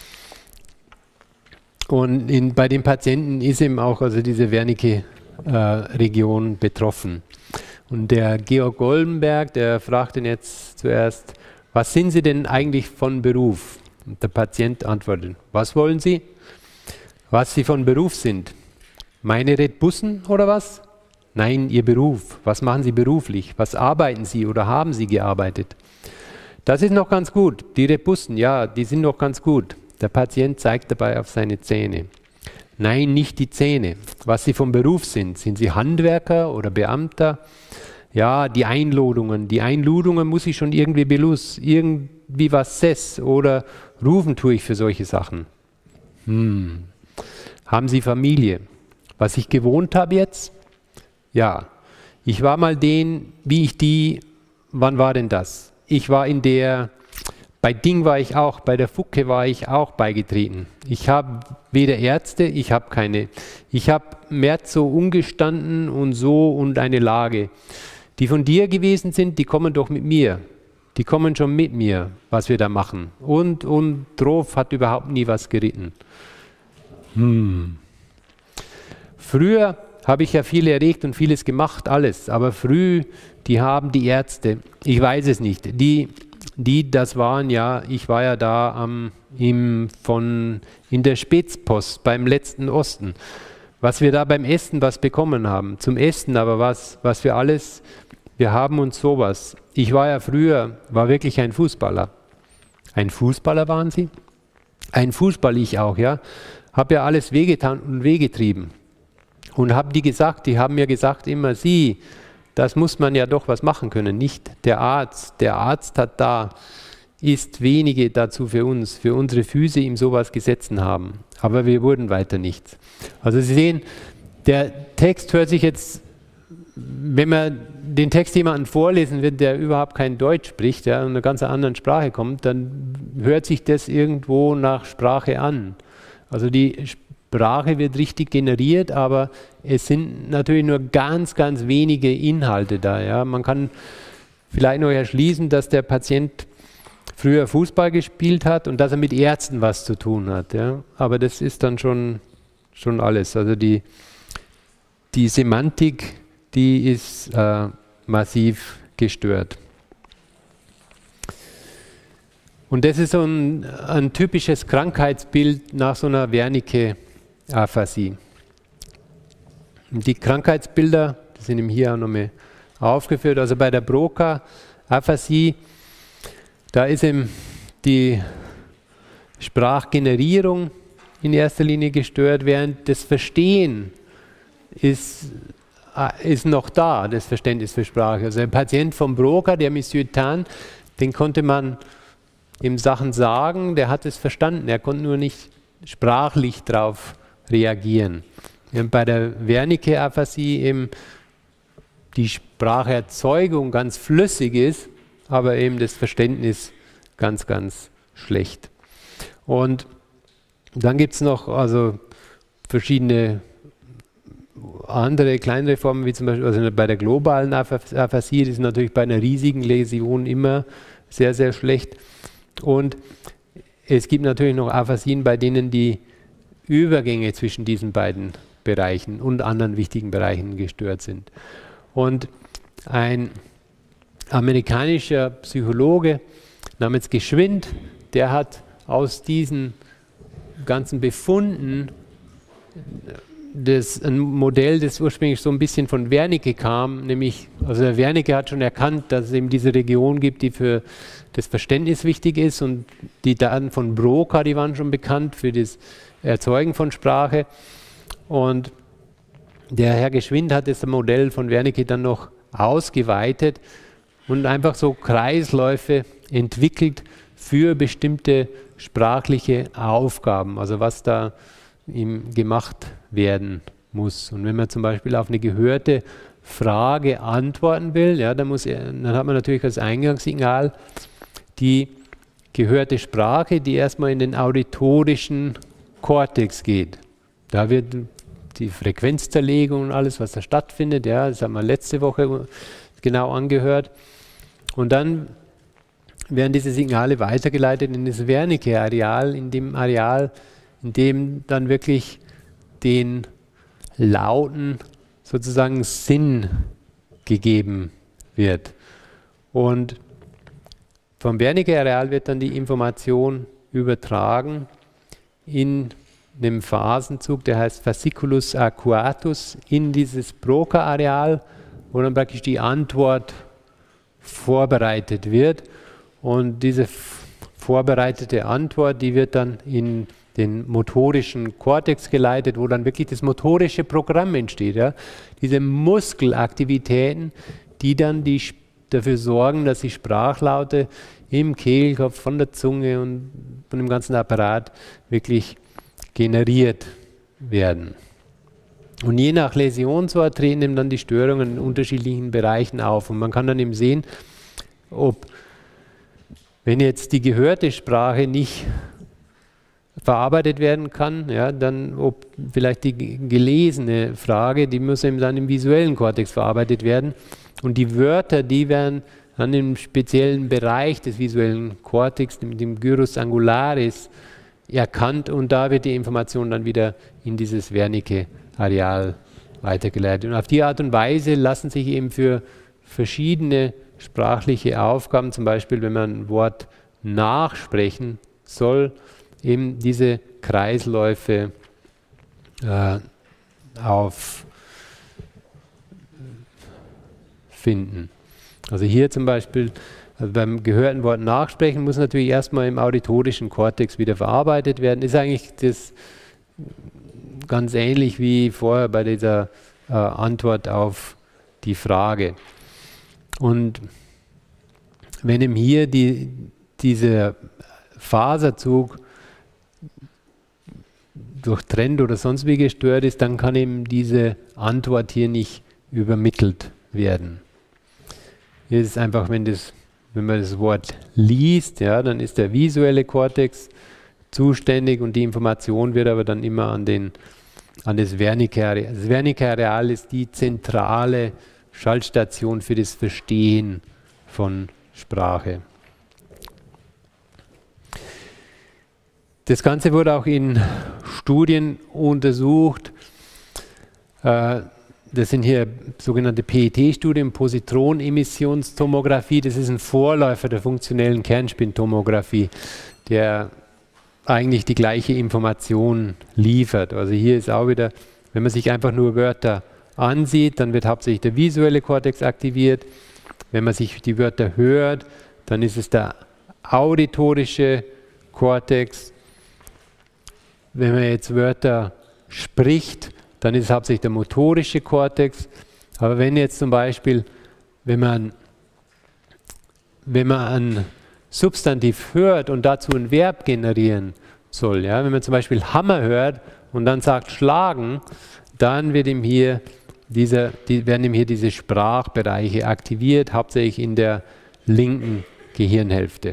Und in, bei den Patienten ist eben auch also diese Wernicke-Region äh, betroffen. Und der Georg Goldenberg, der fragt ihn jetzt zuerst, was sind Sie denn eigentlich von Beruf? Und der Patient antwortet, was wollen Sie? Was Sie von Beruf sind. Meine Red Bussen oder was? Nein, Ihr Beruf. Was machen Sie beruflich? Was arbeiten Sie oder haben Sie gearbeitet? Das ist noch ganz gut. Die Red Bussen, ja, die sind noch ganz gut. Der Patient zeigt dabei auf seine Zähne. Nein, nicht die Zähne. Was Sie vom Beruf sind. Sind Sie Handwerker oder Beamter? Ja, die Einludungen. Die Einludungen muss ich schon irgendwie belus, irgendwie was ses oder rufen tue ich für solche Sachen. Hm. Haben Sie Familie? Was ich gewohnt habe jetzt? Ja, ich war mal den, wie ich die, wann war denn das? Ich war in der, bei Ding war ich auch, bei der Fucke war ich auch beigetreten. Ich habe weder Ärzte, ich habe keine. Ich habe Merzo umgestanden und so und eine Lage. Die von dir gewesen sind, die kommen doch mit mir. Die kommen schon mit mir, was wir da machen. Und, und drauf hat überhaupt nie was geritten. Hm. Früher habe ich ja viel erregt und vieles gemacht, alles. Aber früh, die haben die Ärzte, ich weiß es nicht, die, die das waren ja, ich war ja da am, im, von, in der Spätspost beim letzten Osten. Was wir da beim Essen was bekommen haben, zum Essen, aber was, was wir alles, wir haben uns sowas. Ich war ja früher, war wirklich ein Fußballer. Ein Fußballer waren Sie? Ein Fußball ich auch, ja. Habe ja alles wehgetan und wehgetrieben. Und haben die gesagt, die haben mir gesagt immer, Sie, das muss man ja doch was machen können, nicht der Arzt. Der Arzt hat da, ist wenige dazu für uns, für unsere Füße ihm sowas gesetzt haben. Aber wir wurden weiter nichts. Also Sie sehen, der Text hört sich jetzt, wenn man den Text jemandem vorlesen wird, der überhaupt kein Deutsch spricht, ja, und eine ganz andere Sprache kommt, dann hört sich das irgendwo nach Sprache an. Also die Sprache wird richtig generiert, aber es sind natürlich nur ganz, ganz wenige Inhalte da. Ja. Man kann vielleicht noch erschließen, dass der Patient früher Fußball gespielt hat und dass er mit Ärzten was zu tun hat. Ja. Aber das ist dann schon, schon alles. Also die, die Semantik, die ist äh, massiv gestört. Und das ist so ein, ein typisches Krankheitsbild nach so einer Wernicke-Aphasie. Die Krankheitsbilder, die sind eben hier auch nochmal aufgeführt, also bei der Broca-Aphasie, da ist eben die Sprachgenerierung in erster Linie gestört, während das Verstehen ist, ist noch da, das Verständnis für Sprache. Also der Patient von Broca, der Monsieur Tan, den konnte man ihm Sachen sagen, der hat es verstanden, er konnte nur nicht sprachlich darauf reagieren. Während bei der Wernicke-Aphasie eben die Spracherzeugung ganz flüssig ist, aber eben das Verständnis ganz, ganz schlecht. Und dann gibt es noch also verschiedene andere kleinere Formen, wie zum Beispiel also bei der globalen Aphasie, die ist natürlich bei einer riesigen Läsion immer sehr, sehr schlecht. Und es gibt natürlich noch Aphasien, bei denen die Übergänge zwischen diesen beiden Bereichen und anderen wichtigen Bereichen gestört sind. Und ein amerikanischer Psychologe namens Geschwind, der hat aus diesen ganzen Befunden das, ein Modell, das ursprünglich so ein bisschen von Wernicke kam, nämlich, also der Wernicke hat schon erkannt, dass es eben diese Region gibt, die für das Verständnis wichtig ist, und die Daten von Broca, die waren schon bekannt für das Erzeugen von Sprache, und der Herr Geschwind hat das Modell von Wernicke dann noch ausgeweitet und einfach so Kreisläufe entwickelt für bestimmte sprachliche Aufgaben, also was da ihm gemacht werden muss. Und wenn man zum Beispiel auf eine gehörte Frage antworten will, ja, dann, muss er, dann hat man natürlich als Eingangssignal die gehörte Sprache, die erstmal in den auditorischen Kortex geht. Da wird die Frequenzzerlegung und alles, was da stattfindet, ja, das haben wir letzte Woche genau angehört. Und dann werden diese Signale weitergeleitet in das Wernicke-Areal, in dem Areal, in dem dann wirklich den Lauten sozusagen Sinn gegeben wird. Und vom Wernicke-Areal wird dann die Information übertragen in einem Phasenzug, der heißt Fasciculus arcuatus, in dieses Broca-Areal, wo dann praktisch die Antwort vorbereitet wird. Und diese vorbereitete Antwort, die wird dann in den motorischen Kortex geleitet, wo dann wirklich das motorische Programm entsteht. Ja? Diese Muskelaktivitäten, die dann die, dafür sorgen, dass die Sprachlaute im Kehlkopf, von der Zunge und von dem ganzen Apparat wirklich generiert werden. Und je nach Läsionsort treten eben dann die Störungen in unterschiedlichen Bereichen auf. Und man kann dann eben sehen, ob, wenn jetzt die gehörte Sprache nicht verarbeitet werden kann, ja, dann ob vielleicht die gelesene Frage, die muss eben dann im visuellen Kortex verarbeitet werden. Und die Wörter, die werden dann im speziellen Bereich des visuellen Kortex, dem, dem Gyrus angularis, erkannt und da wird die Information dann wieder in dieses Wernicke-Areal weitergeleitet. Und auf die Art und Weise lassen sich eben für verschiedene sprachliche Aufgaben, zum Beispiel wenn man ein Wort nachsprechen soll, eben diese Kreisläufe äh, auffinden. Also hier zum Beispiel also beim gehörten Wort nachsprechen muss natürlich erstmal im auditorischen Kortex wieder verarbeitet werden. Ist eigentlich das ganz ähnlich wie vorher bei dieser äh, Antwort auf die Frage. Und wenn eben hier die, dieser Faserzug durchtrennt oder sonst wie gestört ist, dann kann eben diese Antwort hier nicht übermittelt werden. Hier ist es einfach, wenn, das, wenn man das Wort liest, ja, dann ist der visuelle Kortex zuständig und die Information wird aber dann immer an, den, an das Wernicke-Areal. Das Wernicke-Areal ist die zentrale Schaltstation für das Verstehen von Sprache. Das Ganze wurde auch in Studien untersucht. Äh, das sind hier sogenannte P E T-Studien, Positronemissionstomographie. Das ist ein Vorläufer der funktionellen Kernspintomographie, der eigentlich die gleiche Information liefert. Also hier ist auch wieder, wenn man sich einfach nur Wörter ansieht, dann wird hauptsächlich der visuelle Kortex aktiviert. Wenn man sich die Wörter hört, dann ist es der auditorische Kortex. Wenn man jetzt Wörter spricht, dann ist es hauptsächlich der motorische Kortex. Aber wenn jetzt zum Beispiel, wenn man, wenn man ein Substantiv hört und dazu ein Verb generieren soll, ja, wenn man zum Beispiel Hammer hört und dann sagt schlagen, dann wird ihm hier dieser, die, werden ihm hier diese Sprachbereiche aktiviert, hauptsächlich in der linken Gehirnhälfte.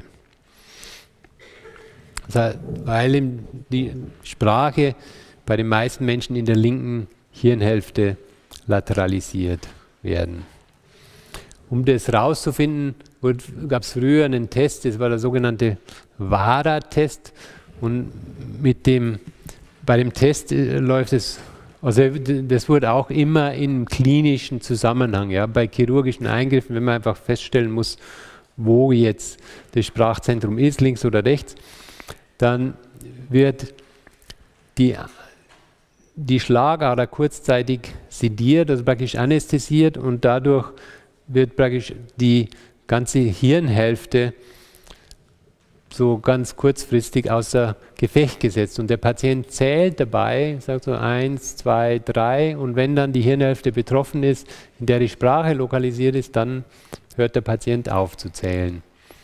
Also, weil die Sprache bei den meisten Menschen in der linken Hirnhälfte lateralisiert werden. Um das rauszufinden, gab es früher einen Test, das war der sogenannte VARA-Test. Und mit dem, bei dem Test äh, läuft es, also das wurde auch immer im klinischen Zusammenhang, ja, bei chirurgischen Eingriffen, wenn man einfach feststellen muss, wo jetzt das Sprachzentrum ist, links oder rechts, dann wird die, die Schlagader kurzzeitig sediert, also praktisch anästhesiert und dadurch wird praktisch die ganze Hirnhälfte so ganz kurzfristig außer Gefecht gesetzt. Und der Patient zählt dabei, sagt so eins, zwei, drei und wenn dann die Hirnhälfte betroffen ist, in der die Sprache lokalisiert ist, dann hört der Patient auf zu zählen.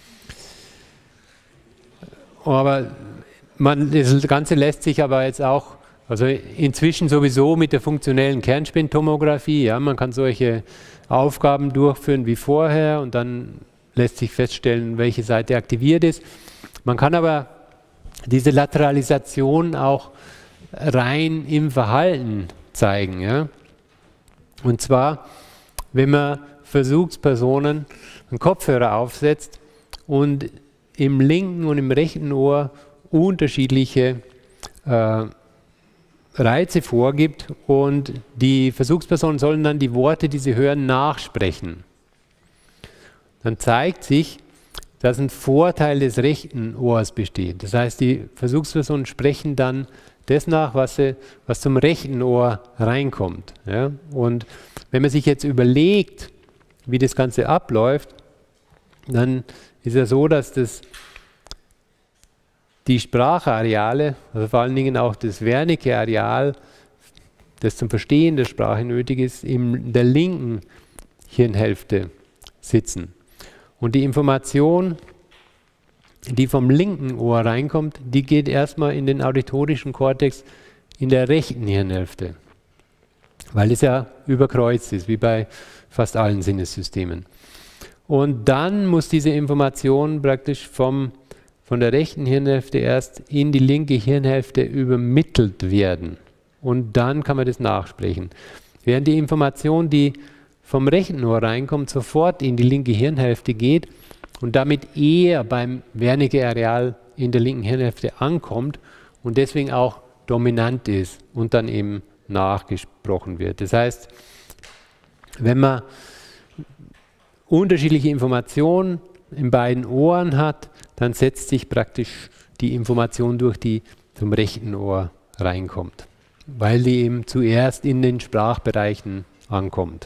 Aber man, das Ganze lässt sich aber jetzt auch, also inzwischen sowieso mit der funktionellen Kernspintomographie, ja, man kann solche Aufgaben durchführen wie vorher und dann lässt sich feststellen, welche Seite aktiviert ist. Man kann aber diese Lateralisation auch rein im Verhalten zeigen. Ja? Und zwar, wenn man Versuchspersonen einen Kopfhörer aufsetzt und im linken und im rechten Ohr unterschiedliche äh, Reize vorgibt und die Versuchspersonen sollen dann die Worte, die sie hören, nachsprechen. Dann zeigt sich, dass ein Vorteil des rechten Ohrs besteht. Das heißt, die Versuchspersonen sprechen dann das nach, was, sie, was zum rechten Ohr reinkommt. Ja? Und wenn man sich jetzt überlegt, wie das Ganze abläuft, dann ist es so, dass das die Sprachareale, also vor allen Dingen auch das Wernicke-Areal, das zum Verstehen der Sprache nötig ist, in der linken Hirnhälfte sitzen. Und die Information, die vom linken Ohr reinkommt, die geht erstmal in den auditorischen Kortex in der rechten Hirnhälfte, weil es ja überkreuzt ist, wie bei fast allen Sinnessystemen. Und dann muss diese Information praktisch vom, von der rechten Hirnhälfte erst in die linke Hirnhälfte übermittelt werden. Und dann kann man das nachsprechen. Während die Information, die vom rechten Ohr reinkommt, sofort in die linke Hirnhälfte geht und damit eher beim Wernicke-Areal in der linken Hirnhälfte ankommt und deswegen auch dominant ist und dann eben nachgesprochen wird. Das heißt, wenn man unterschiedliche Informationen in beiden Ohren hat, dann setzt sich praktisch die Information durch, die zum rechten Ohr reinkommt, weil die eben zuerst in den Sprachbereichen ankommt.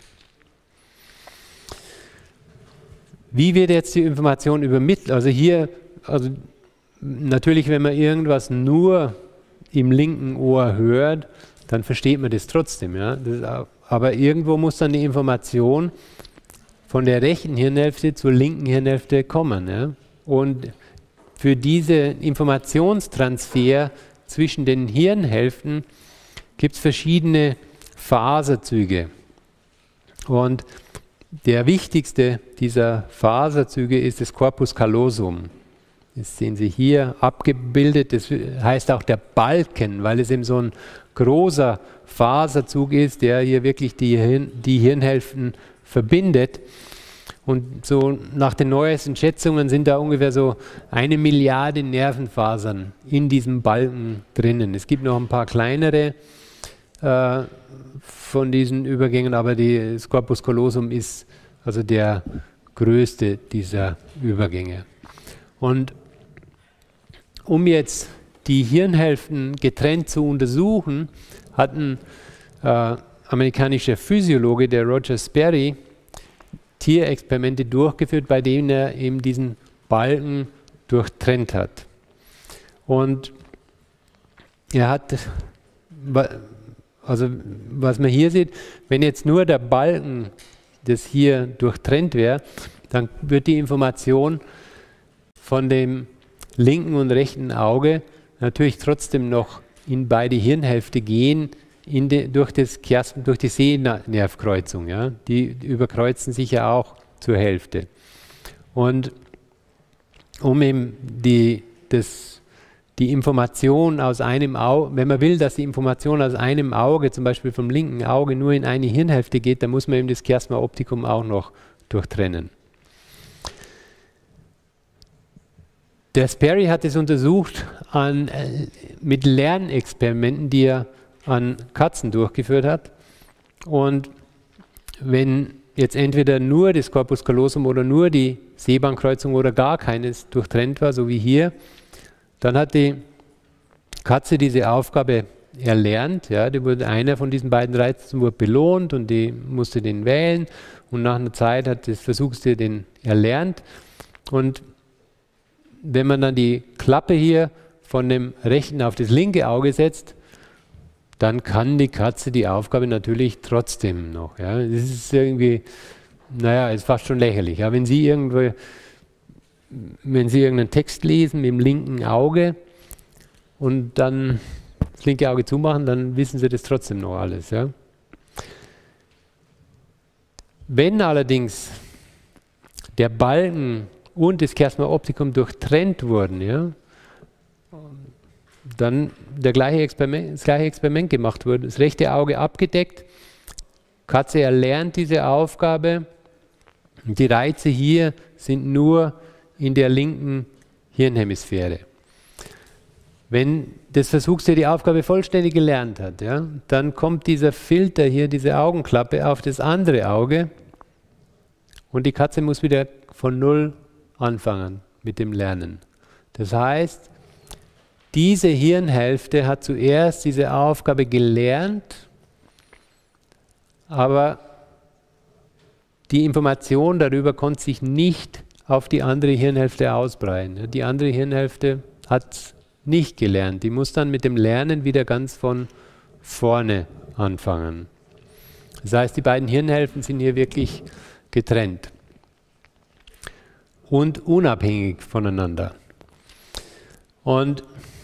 Wie wird jetzt die Information übermittelt? Also hier, also natürlich, wenn man irgendwas nur im linken Ohr hört, dann versteht man das trotzdem. Ja? Das, aber irgendwo muss dann die Information von der rechten Hirnhälfte zur linken Hirnhälfte kommen. Ja? Und für diesen Informationstransfer zwischen den Hirnhälften gibt es verschiedene Faserzüge. Und der wichtigste dieser Faserzüge ist das Corpus callosum. Das sehen Sie hier abgebildet. Das heißt auch der Balken, weil es eben so ein großer Faserzug ist, der hier wirklich die, Hirn, die Hirnhälften verbindet. Und so nach den neuesten Schätzungen sind da ungefähr so eine Milliarde Nervenfasern in diesem Balken drinnen. Es gibt noch ein paar kleinere äh, von diesen Übergängen, aber die, das Corpus callosum ist also der größte dieser Übergänge. Und um jetzt die Hirnhälften getrennt zu untersuchen, hat ein äh, amerikanischer Physiologe, der Roger Sperry, Tierexperimente durchgeführt, bei denen er eben diesen Balken durchtrennt hat. Und er hat, also was man hier sieht, wenn jetzt nur der Balken, das hier durchtrennt wäre, dann wird die Information von dem linken und rechten Auge natürlich trotzdem noch in beide Hirnhälfte gehen, in de, durch, das Chiasm, durch die Sehnervkreuzung. Ja? Die überkreuzen sich ja auch zur Hälfte. Und um eben die, das, die Information aus einem Auge, wenn man will, dass die Information aus einem Auge, zum Beispiel vom linken Auge, nur in eine Hirnhälfte geht, dann muss man eben das Chiasma opticum auch noch durchtrennen. Der Sperry hat es untersucht an, äh, mit Lernexperimenten, die er an Katzen durchgeführt hat. Und wenn jetzt entweder nur das Corpus callosum oder nur die Sehbahnkreuzung oder gar keines durchtrennt war, so wie hier, dann hat die Katze diese Aufgabe erlernt. Ja, die wurde, einer von diesen beiden Reizen wurde belohnt und die musste den wählen. Und nach einer Zeit hat das Versuchstier den erlernt. Und wenn man dann die Klappe hier von dem rechten auf das linke Auge setzt, dann kann die Katze die Aufgabe natürlich trotzdem noch. Ja. Das ist irgendwie, naja, ist fast schon lächerlich. Ja. Wenn Sie irgendwo, wenn Sie irgendeinen Text lesen mit dem linken Auge und dann das linke Auge zumachen, dann wissen Sie das trotzdem noch alles. Ja. Wenn allerdings der Balken und das Chiasma opticum durchtrennt wurden, ja, dann der gleiche Experiment, das gleiche Experiment gemacht wurde, das rechte Auge abgedeckt, Katze erlernt diese Aufgabe, und die Reize hier sind nur in der linken Hirnhemisphäre. Wenn das Versuchstier die Aufgabe vollständig gelernt hat, ja, dann kommt dieser Filter hier, diese Augenklappe, auf das andere Auge und die Katze muss wieder von Null anfangen mit dem Lernen. Das heißt, diese Hirnhälfte hat zuerst diese Aufgabe gelernt, aber die Information darüber konnte sich nicht auf die andere Hirnhälfte ausbreiten. Die andere Hirnhälfte hat nicht gelernt. Die muss dann mit dem Lernen wieder ganz von vorne anfangen. Das heißt, die beiden Hirnhälften sind hier wirklich getrennt und unabhängig voneinander. Und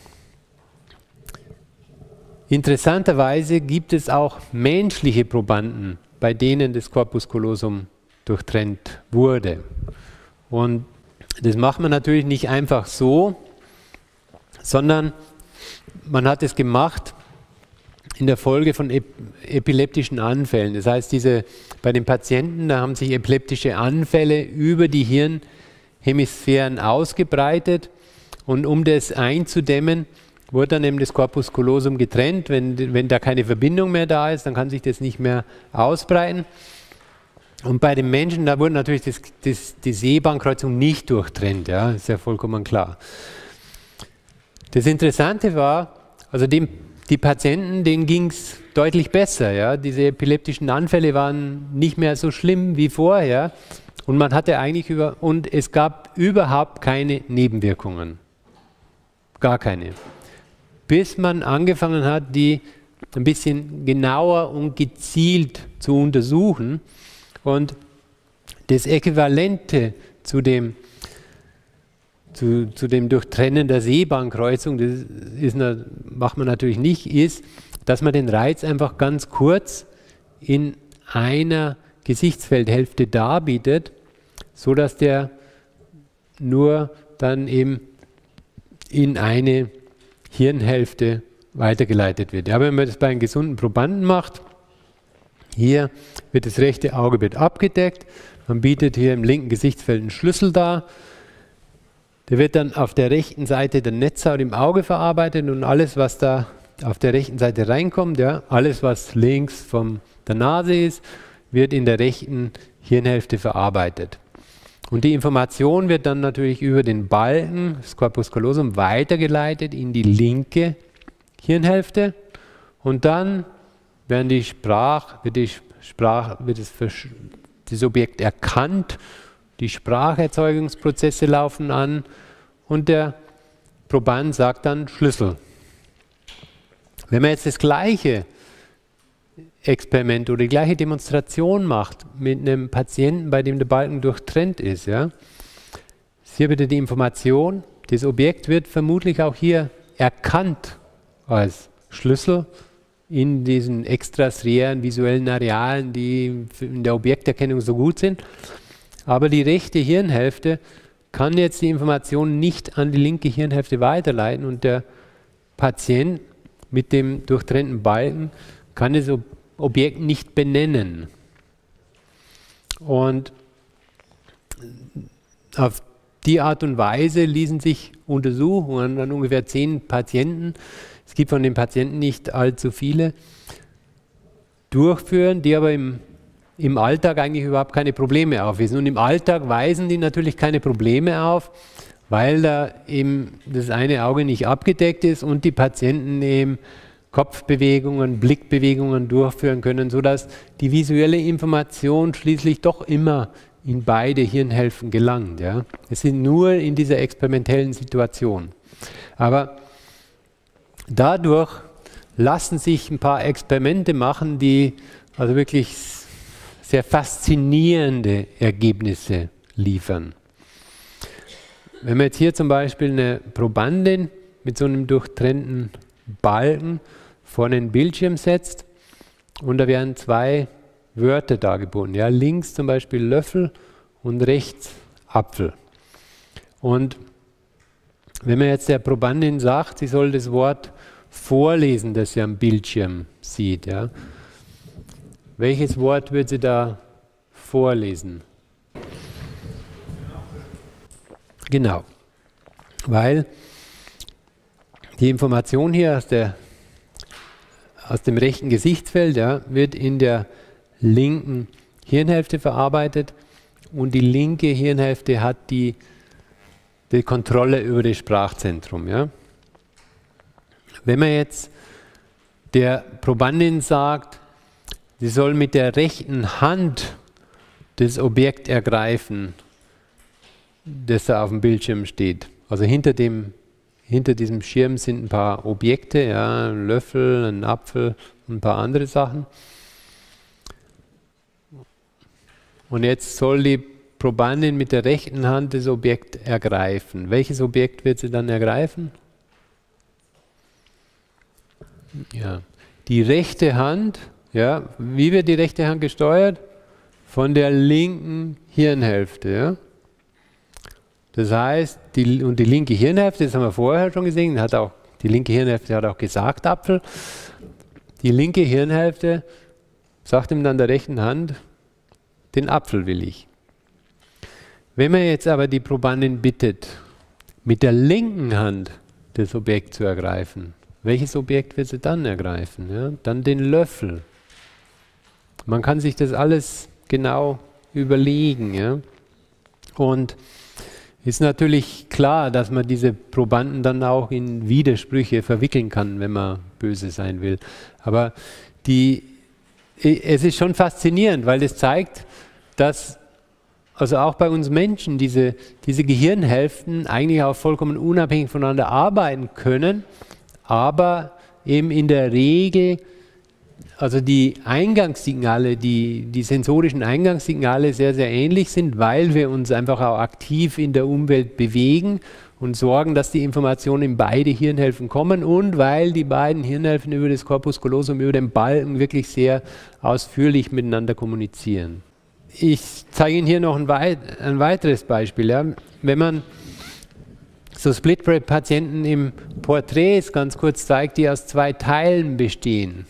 interessanterweise gibt es auch menschliche Probanden, bei denen das Corpus callosum durchtrennt wurde. Und das macht man natürlich nicht einfach so, sondern man hat es gemacht in der Folge von ep epileptischen Anfällen. Das heißt, diese, bei den Patienten, da haben sich epileptische Anfälle über die Hirnhemisphären ausgebreitet und um das einzudämmen, wurde dann eben das Corpus callosum getrennt. Wenn, wenn da keine Verbindung mehr da ist, dann kann sich das nicht mehr ausbreiten. Und bei den Menschen, da wurde natürlich das, das, die Sehbahnkreuzung nicht durchtrennt, ja, ist ja vollkommen klar. Das Interessante war, also dem, die Patienten, denen ging es deutlich besser. Ja? Diese epileptischen Anfälle waren nicht mehr so schlimm wie vorher und man hatte eigentlich über und es gab überhaupt keine Nebenwirkungen, gar keine, bis man angefangen hat, die ein bisschen genauer und gezielt zu untersuchen und das Äquivalente zu dem Zu, zu dem Durchtrennen der Sehbahnkreuzung, das ist, macht man natürlich nicht, ist, dass man den Reiz einfach ganz kurz in einer Gesichtsfeldhälfte darbietet, sodass der nur dann eben in eine Hirnhälfte weitergeleitet wird. Ja, wenn man das bei einem gesunden Probanden macht, hier wird das rechte Auge wird abgedeckt, man bietet hier im linken Gesichtsfeld einen Schlüssel dar. Der wird dann auf der rechten Seite der Netzhaut im Auge verarbeitet und alles, was da auf der rechten Seite reinkommt, ja, alles, was links von der Nase ist, wird in der rechten Hirnhälfte verarbeitet. Und die Information wird dann natürlich über den Balken, das Corpus callosum, weitergeleitet in die linke Hirnhälfte und dann werden die Sprach, wird, die Sprach, wird das, das Objekt erkannt. Die Spracherzeugungsprozesse laufen an und der Proband sagt dann Schlüssel. Wenn man jetzt das gleiche Experiment oder die gleiche Demonstration macht mit einem Patienten, bei dem der Balken durchtrennt ist, ja, ist hier bitte die Information, das Objekt wird vermutlich auch hier erkannt als Schlüssel in diesen extrastriären visuellen Arealen, die in der Objekterkennung so gut sind. Aber die rechte Hirnhälfte kann jetzt die Information nicht an die linke Hirnhälfte weiterleiten und der Patient mit dem durchtrennten Balken kann das Objekt nicht benennen. Und auf die Art und Weise ließen sich Untersuchungen an ungefähr zehn Patienten, es gibt von den Patienten nicht allzu viele, durchführen, die aber im im Alltag eigentlich überhaupt keine Probleme aufweisen. Und im Alltag weisen die natürlich keine Probleme auf, weil da eben das eine Auge nicht abgedeckt ist und die Patienten eben Kopfbewegungen, Blickbewegungen durchführen können, sodass die visuelle Information schließlich doch immer in beide Hirnhälften gelangt. Ja. Es sind nur in dieser experimentellen Situation. Aber dadurch lassen sich ein paar Experimente machen, die also wirklich sehr faszinierende Ergebnisse liefern. Wenn man jetzt hier zum Beispiel eine Probandin mit so einem durchtrennten Balken vor einen Bildschirm setzt und da werden zwei Wörter dargeboten. Ja, links zum Beispiel Löffel und rechts Apfel. Und wenn man jetzt der Probandin sagt, sie soll das Wort vorlesen, das sie am Bildschirm sieht, ja, welches Wort wird sie da vorlesen? Genau, weil die Information hier aus, der, aus dem rechten Gesichtsfeld, ja, wird in der linken Hirnhälfte verarbeitet und die linke Hirnhälfte hat die, die Kontrolle über das Sprachzentrum. Ja. Wenn man jetzt der Probandin sagt, sie soll mit der rechten Hand das Objekt ergreifen, das da auf dem Bildschirm steht. Also hinter, dem, hinter diesem Schirm sind ein paar Objekte, ja, ein Löffel, ein Apfel und ein paar andere Sachen. und jetzt soll die Probandin mit der rechten Hand das Objekt ergreifen. Welches Objekt wird sie dann ergreifen? Ja, die rechte Hand, ja, wie wird die rechte Hand gesteuert? Von der linken Hirnhälfte. Ja? Das heißt, die, und die linke Hirnhälfte, das haben wir vorher schon gesehen, hat auch, die linke Hirnhälfte hat auch gesagt, Apfel. Die linke Hirnhälfte sagt ihm dann der rechten Hand, den Apfel will ich. Wenn man jetzt aber die Probandin bittet, mit der linken Hand das Objekt zu ergreifen, welches Objekt wird sie dann ergreifen? Ja? Dann den Löffel. Man kann sich das alles genau überlegen. Ja? Und ist natürlich klar, dass man diese Probanden dann auch in Widersprüche verwickeln kann, wenn man böse sein will. Aber die, es ist schon faszinierend, weil das zeigt, dass also auch bei uns Menschen diese, diese Gehirnhälften eigentlich auch vollkommen unabhängig voneinander arbeiten können, aber eben in der Regel, also die Eingangssignale, die, die sensorischen Eingangssignale sehr, sehr ähnlich sind, weil wir uns einfach auch aktiv in der Umwelt bewegen und sorgen, dass die Informationen in beide Hirnhälften kommen und weil die beiden Hirnhälften über das Corpus callosum, über den Balken wirklich sehr ausführlich miteinander kommunizieren. Ich zeige Ihnen hier noch ein, weit, ein weiteres Beispiel. Ja. Wenn man so Split-Brain-Patienten im Porträt ganz kurz zeigt, die aus zwei Teilen bestehen,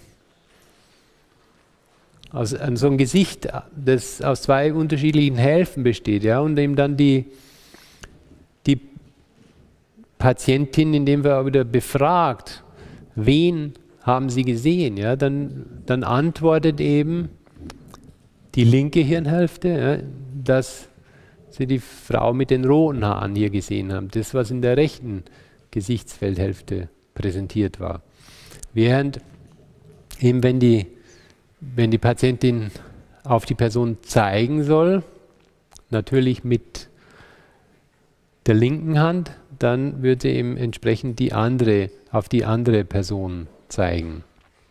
also so ein Gesicht, das aus zwei unterschiedlichen Hälften besteht, ja, und eben dann die, die Patientin, in dem wir wieder befragt, wen haben Sie gesehen, ja, dann, dann antwortet eben die linke Hirnhälfte, ja, dass Sie die Frau mit den roten Haaren hier gesehen haben, das, was in der rechten Gesichtsfeldhälfte präsentiert war. Während eben, wenn die Wenn die Patientin auf die Person zeigen soll, natürlich mit der linken Hand, dann würde sie eben entsprechend die andere, auf die andere Person zeigen.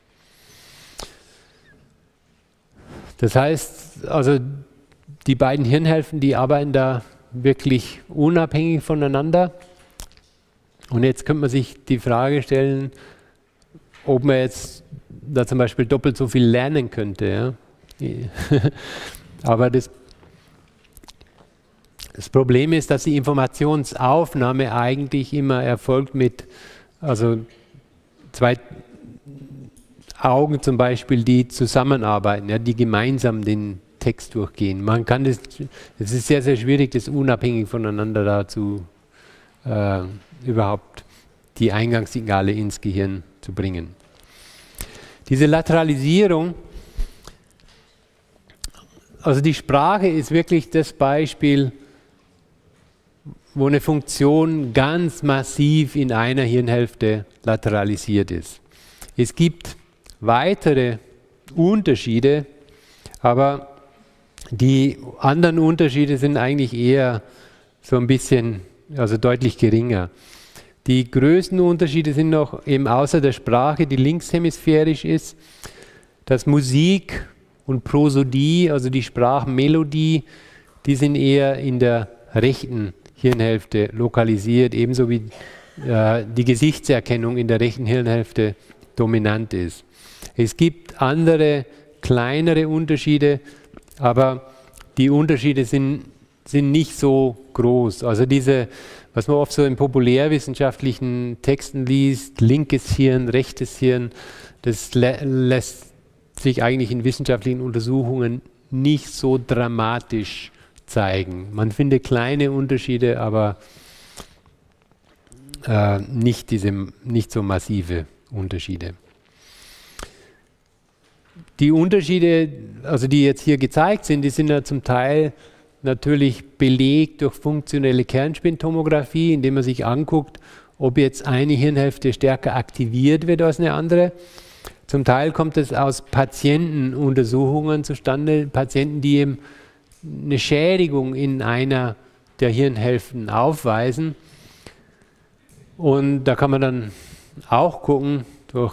Das heißt, also die beiden Hirnhälften, die arbeiten da wirklich unabhängig voneinander. Und jetzt könnte man sich die Frage stellen, ob man jetzt da zum Beispiel doppelt so viel lernen könnte. Ja? Aber das, das Problem ist, dass die Informationsaufnahme eigentlich immer erfolgt mit, also zwei Augen zum Beispiel, die zusammenarbeiten, ja, die gemeinsam den Text durchgehen. Man kann das, es ist sehr, sehr schwierig, das unabhängig voneinander dazu äh, überhaupt die Eingangssignale ins Gehirn zu bringen. Diese Lateralisierung, also die Sprache ist wirklich das Beispiel, wo eine Funktion ganz massiv in einer Hirnhälfte lateralisiert ist. Es gibt weitere Unterschiede, aber die anderen Unterschiede sind eigentlich eher so ein bisschen, also deutlich geringer. Die größten Unterschiede sind noch eben außer der Sprache, die linkshemisphärisch ist, dass Musik und Prosodie, also die Sprachmelodie, die sind eher in der rechten Hirnhälfte lokalisiert, ebenso wie äh, die Gesichtserkennung in der rechten Hirnhälfte dominant ist. Es gibt andere, kleinere Unterschiede, aber die Unterschiede sind, sind nicht so groß. Also diese, was man oft so in populärwissenschaftlichen Texten liest, linkes Hirn, rechtes Hirn, das lä lässt sich eigentlich in wissenschaftlichen Untersuchungen nicht so dramatisch zeigen. Man findet kleine Unterschiede, aber äh, nicht, diese, nicht so massive Unterschiede. Die Unterschiede, also die jetzt hier gezeigt sind, die sind ja zum Teil natürlich belegt durch funktionelle Kernspintomographie, indem man sich anguckt, ob jetzt eine Hirnhälfte stärker aktiviert wird als eine andere. Zum Teil kommt es aus Patientenuntersuchungen zustande, Patienten, die eben eine Schädigung in einer der Hirnhälften aufweisen. Und da kann man dann auch gucken, durch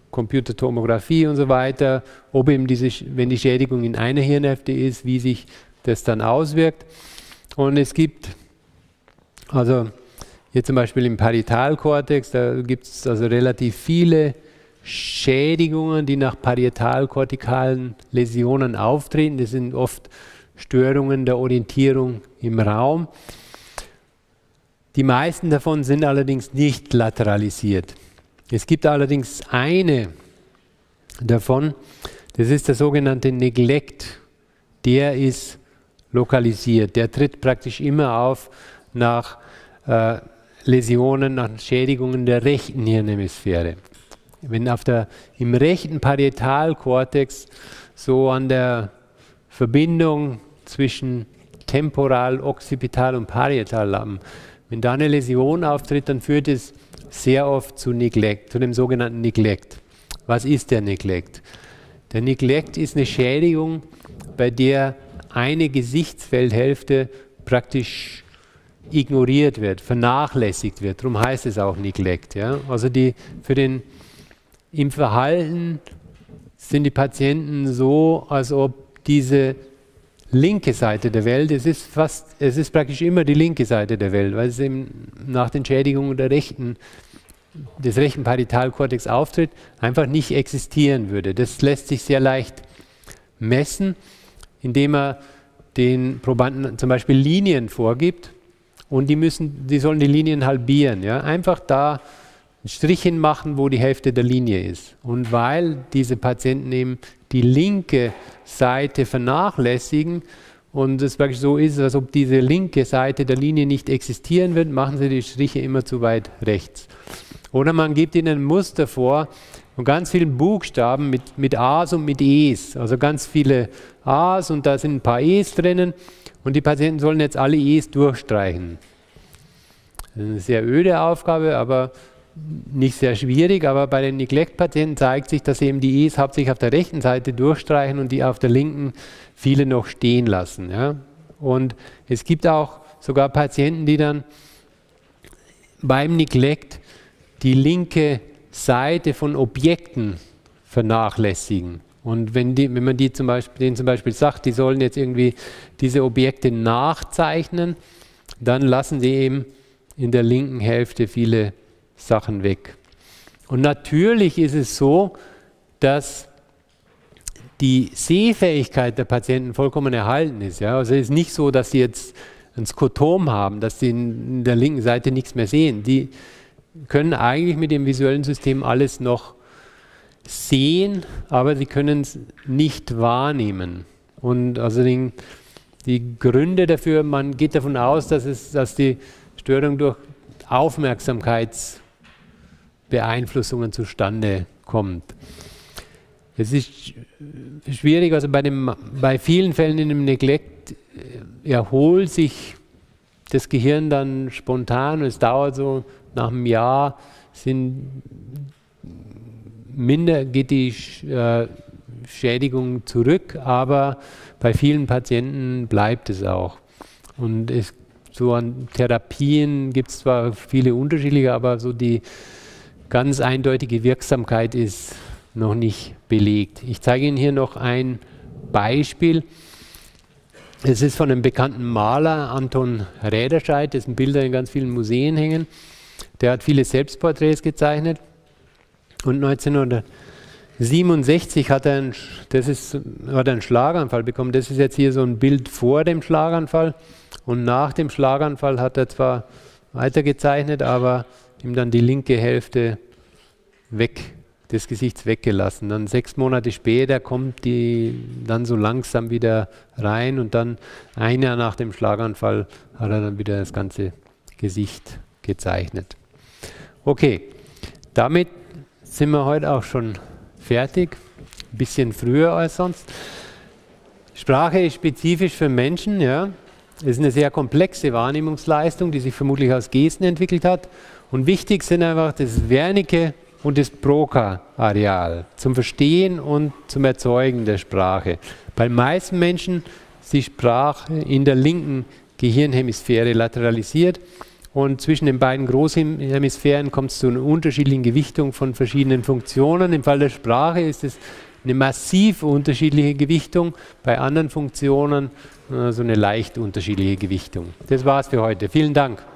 Computertomographie und so weiter, ob eben diese, wenn die Schädigung in einer Hirnhälfte ist, wie sich das dann auswirkt. Und es gibt, also hier zum Beispiel im Parietalkortex, da gibt es also relativ viele Schädigungen, die nach parietalkortikalen Läsionen auftreten. Das sind oft Störungen der Orientierung im Raum. Die meisten davon sind allerdings nicht lateralisiert. Es gibt allerdings eine davon, das ist der sogenannte Neglect. Der ist lokalisiert. Der tritt praktisch immer auf nach äh, Läsionen, nach Schädigungen der rechten Hirnhemisphäre. Wenn auf der, im rechten Parietalkortex so an der Verbindung zwischen temporal, occipital und Parietallappen, wenn da eine Läsion auftritt, dann führt es sehr oft zu Neglect, zu dem sogenannten Neglect. Was ist der Neglect? Der Neglect ist eine Schädigung, bei der eine Gesichtsfeldhälfte praktisch ignoriert wird, vernachlässigt wird. Darum heißt es auch Neglect. Ja? Also die, für den, im Verhalten sind die Patienten so, als ob diese linke Seite der Welt, es ist fast, es ist praktisch immer die linke Seite der Welt, weil es eben nach den Schädigungen der rechten, des rechten Parietalkortex auftritt, einfach nicht existieren würde. Das lässt sich sehr leicht messen, indem er den Probanden zum Beispiel Linien vorgibt und die müssen, die sollen die Linien halbieren. Ja? Einfach da ein Strichchen machen, wo die Hälfte der Linie ist. Und weil diese Patienten eben die linke Seite vernachlässigen und es wirklich so ist, als ob diese linke Seite der Linie nicht existieren wird, machen sie die Striche immer zu weit rechts. Oder man gibt ihnen ein Muster vor und ganz viele Buchstaben mit, mit A's und mit E's, also ganz viele A's und da sind ein paar E's drinnen und die Patienten sollen jetzt alle E's durchstreichen. Das ist eine sehr öde Aufgabe, aber nicht sehr schwierig, aber bei den Neglect-Patienten zeigt sich, dass eben die E's hauptsächlich auf der rechten Seite durchstreichen und die auf der linken viele noch stehen lassen. Ja? Und es gibt auch sogar Patienten, die dann beim Neglect die linke Seite von Objekten vernachlässigen. Und wenn, die, wenn man die zum Beispiel, denen zum Beispiel sagt, die sollen jetzt irgendwie diese Objekte nachzeichnen, dann lassen die eben in der linken Hälfte viele Sachen weg. Und natürlich ist es so, dass die Sehfähigkeit der Patienten vollkommen erhalten ist. Ja? Also es ist nicht so, dass sie jetzt ein Skotom haben, dass sie in der linken Seite nichts mehr sehen. Die können eigentlich mit dem visuellen System alles noch sehen, aber sie können es nicht wahrnehmen. Und also die, die Gründe dafür, man geht davon aus, dass, es, dass die Störung durch Aufmerksamkeitsbeeinflussungen zustande kommt. Es ist schwierig, also bei, dem, bei vielen Fällen in dem Neglect erholt sich das Gehirn dann spontan und es dauert so nach einem Jahr, sind minder, geht die äh, Schädigung zurück, aber bei vielen Patienten bleibt es auch. Und es, so an Therapien gibt es zwar viele unterschiedliche, aber so die ganz eindeutige Wirksamkeit ist noch nicht belegt. Ich zeige Ihnen hier noch ein Beispiel. Es ist von einem bekannten Maler, Anton Räderscheid, dessen Bilder in ganz vielen Museen hängen. Der hat viele Selbstporträts gezeichnet und neunzehnhundertsiebenundsechzig hat er, einen, das ist, hat er einen Schlaganfall bekommen. Das ist jetzt hier so ein Bild vor dem Schlaganfall und nach dem Schlaganfall hat er zwar weitergezeichnet, aber ihm dann die linke Hälfte weg, des Gesichts weggelassen. Dann sechs Monate später kommt die dann so langsam wieder rein und dann ein Jahr nach dem Schlaganfall hat er dann wieder das ganze Gesicht gezeichnet. Okay, damit sind wir heute auch schon fertig, ein bisschen früher als sonst. Sprache ist spezifisch für Menschen, ja. Es ist eine sehr komplexe Wahrnehmungsleistung, die sich vermutlich aus Gesten entwickelt hat. Und wichtig sind einfach das Wernicke und das Broca-Areal zum Verstehen und zum Erzeugen der Sprache. Bei den meisten Menschen ist die Sprache in der linken Gehirnhemisphäre lateralisiert und zwischen den beiden Großhemisphären kommt es zu einer unterschiedlichen Gewichtung von verschiedenen Funktionen. Im Fall der Sprache ist es eine massiv unterschiedliche Gewichtung, bei anderen Funktionen äh, so eine leicht unterschiedliche Gewichtung. Das war's für heute. Vielen Dank.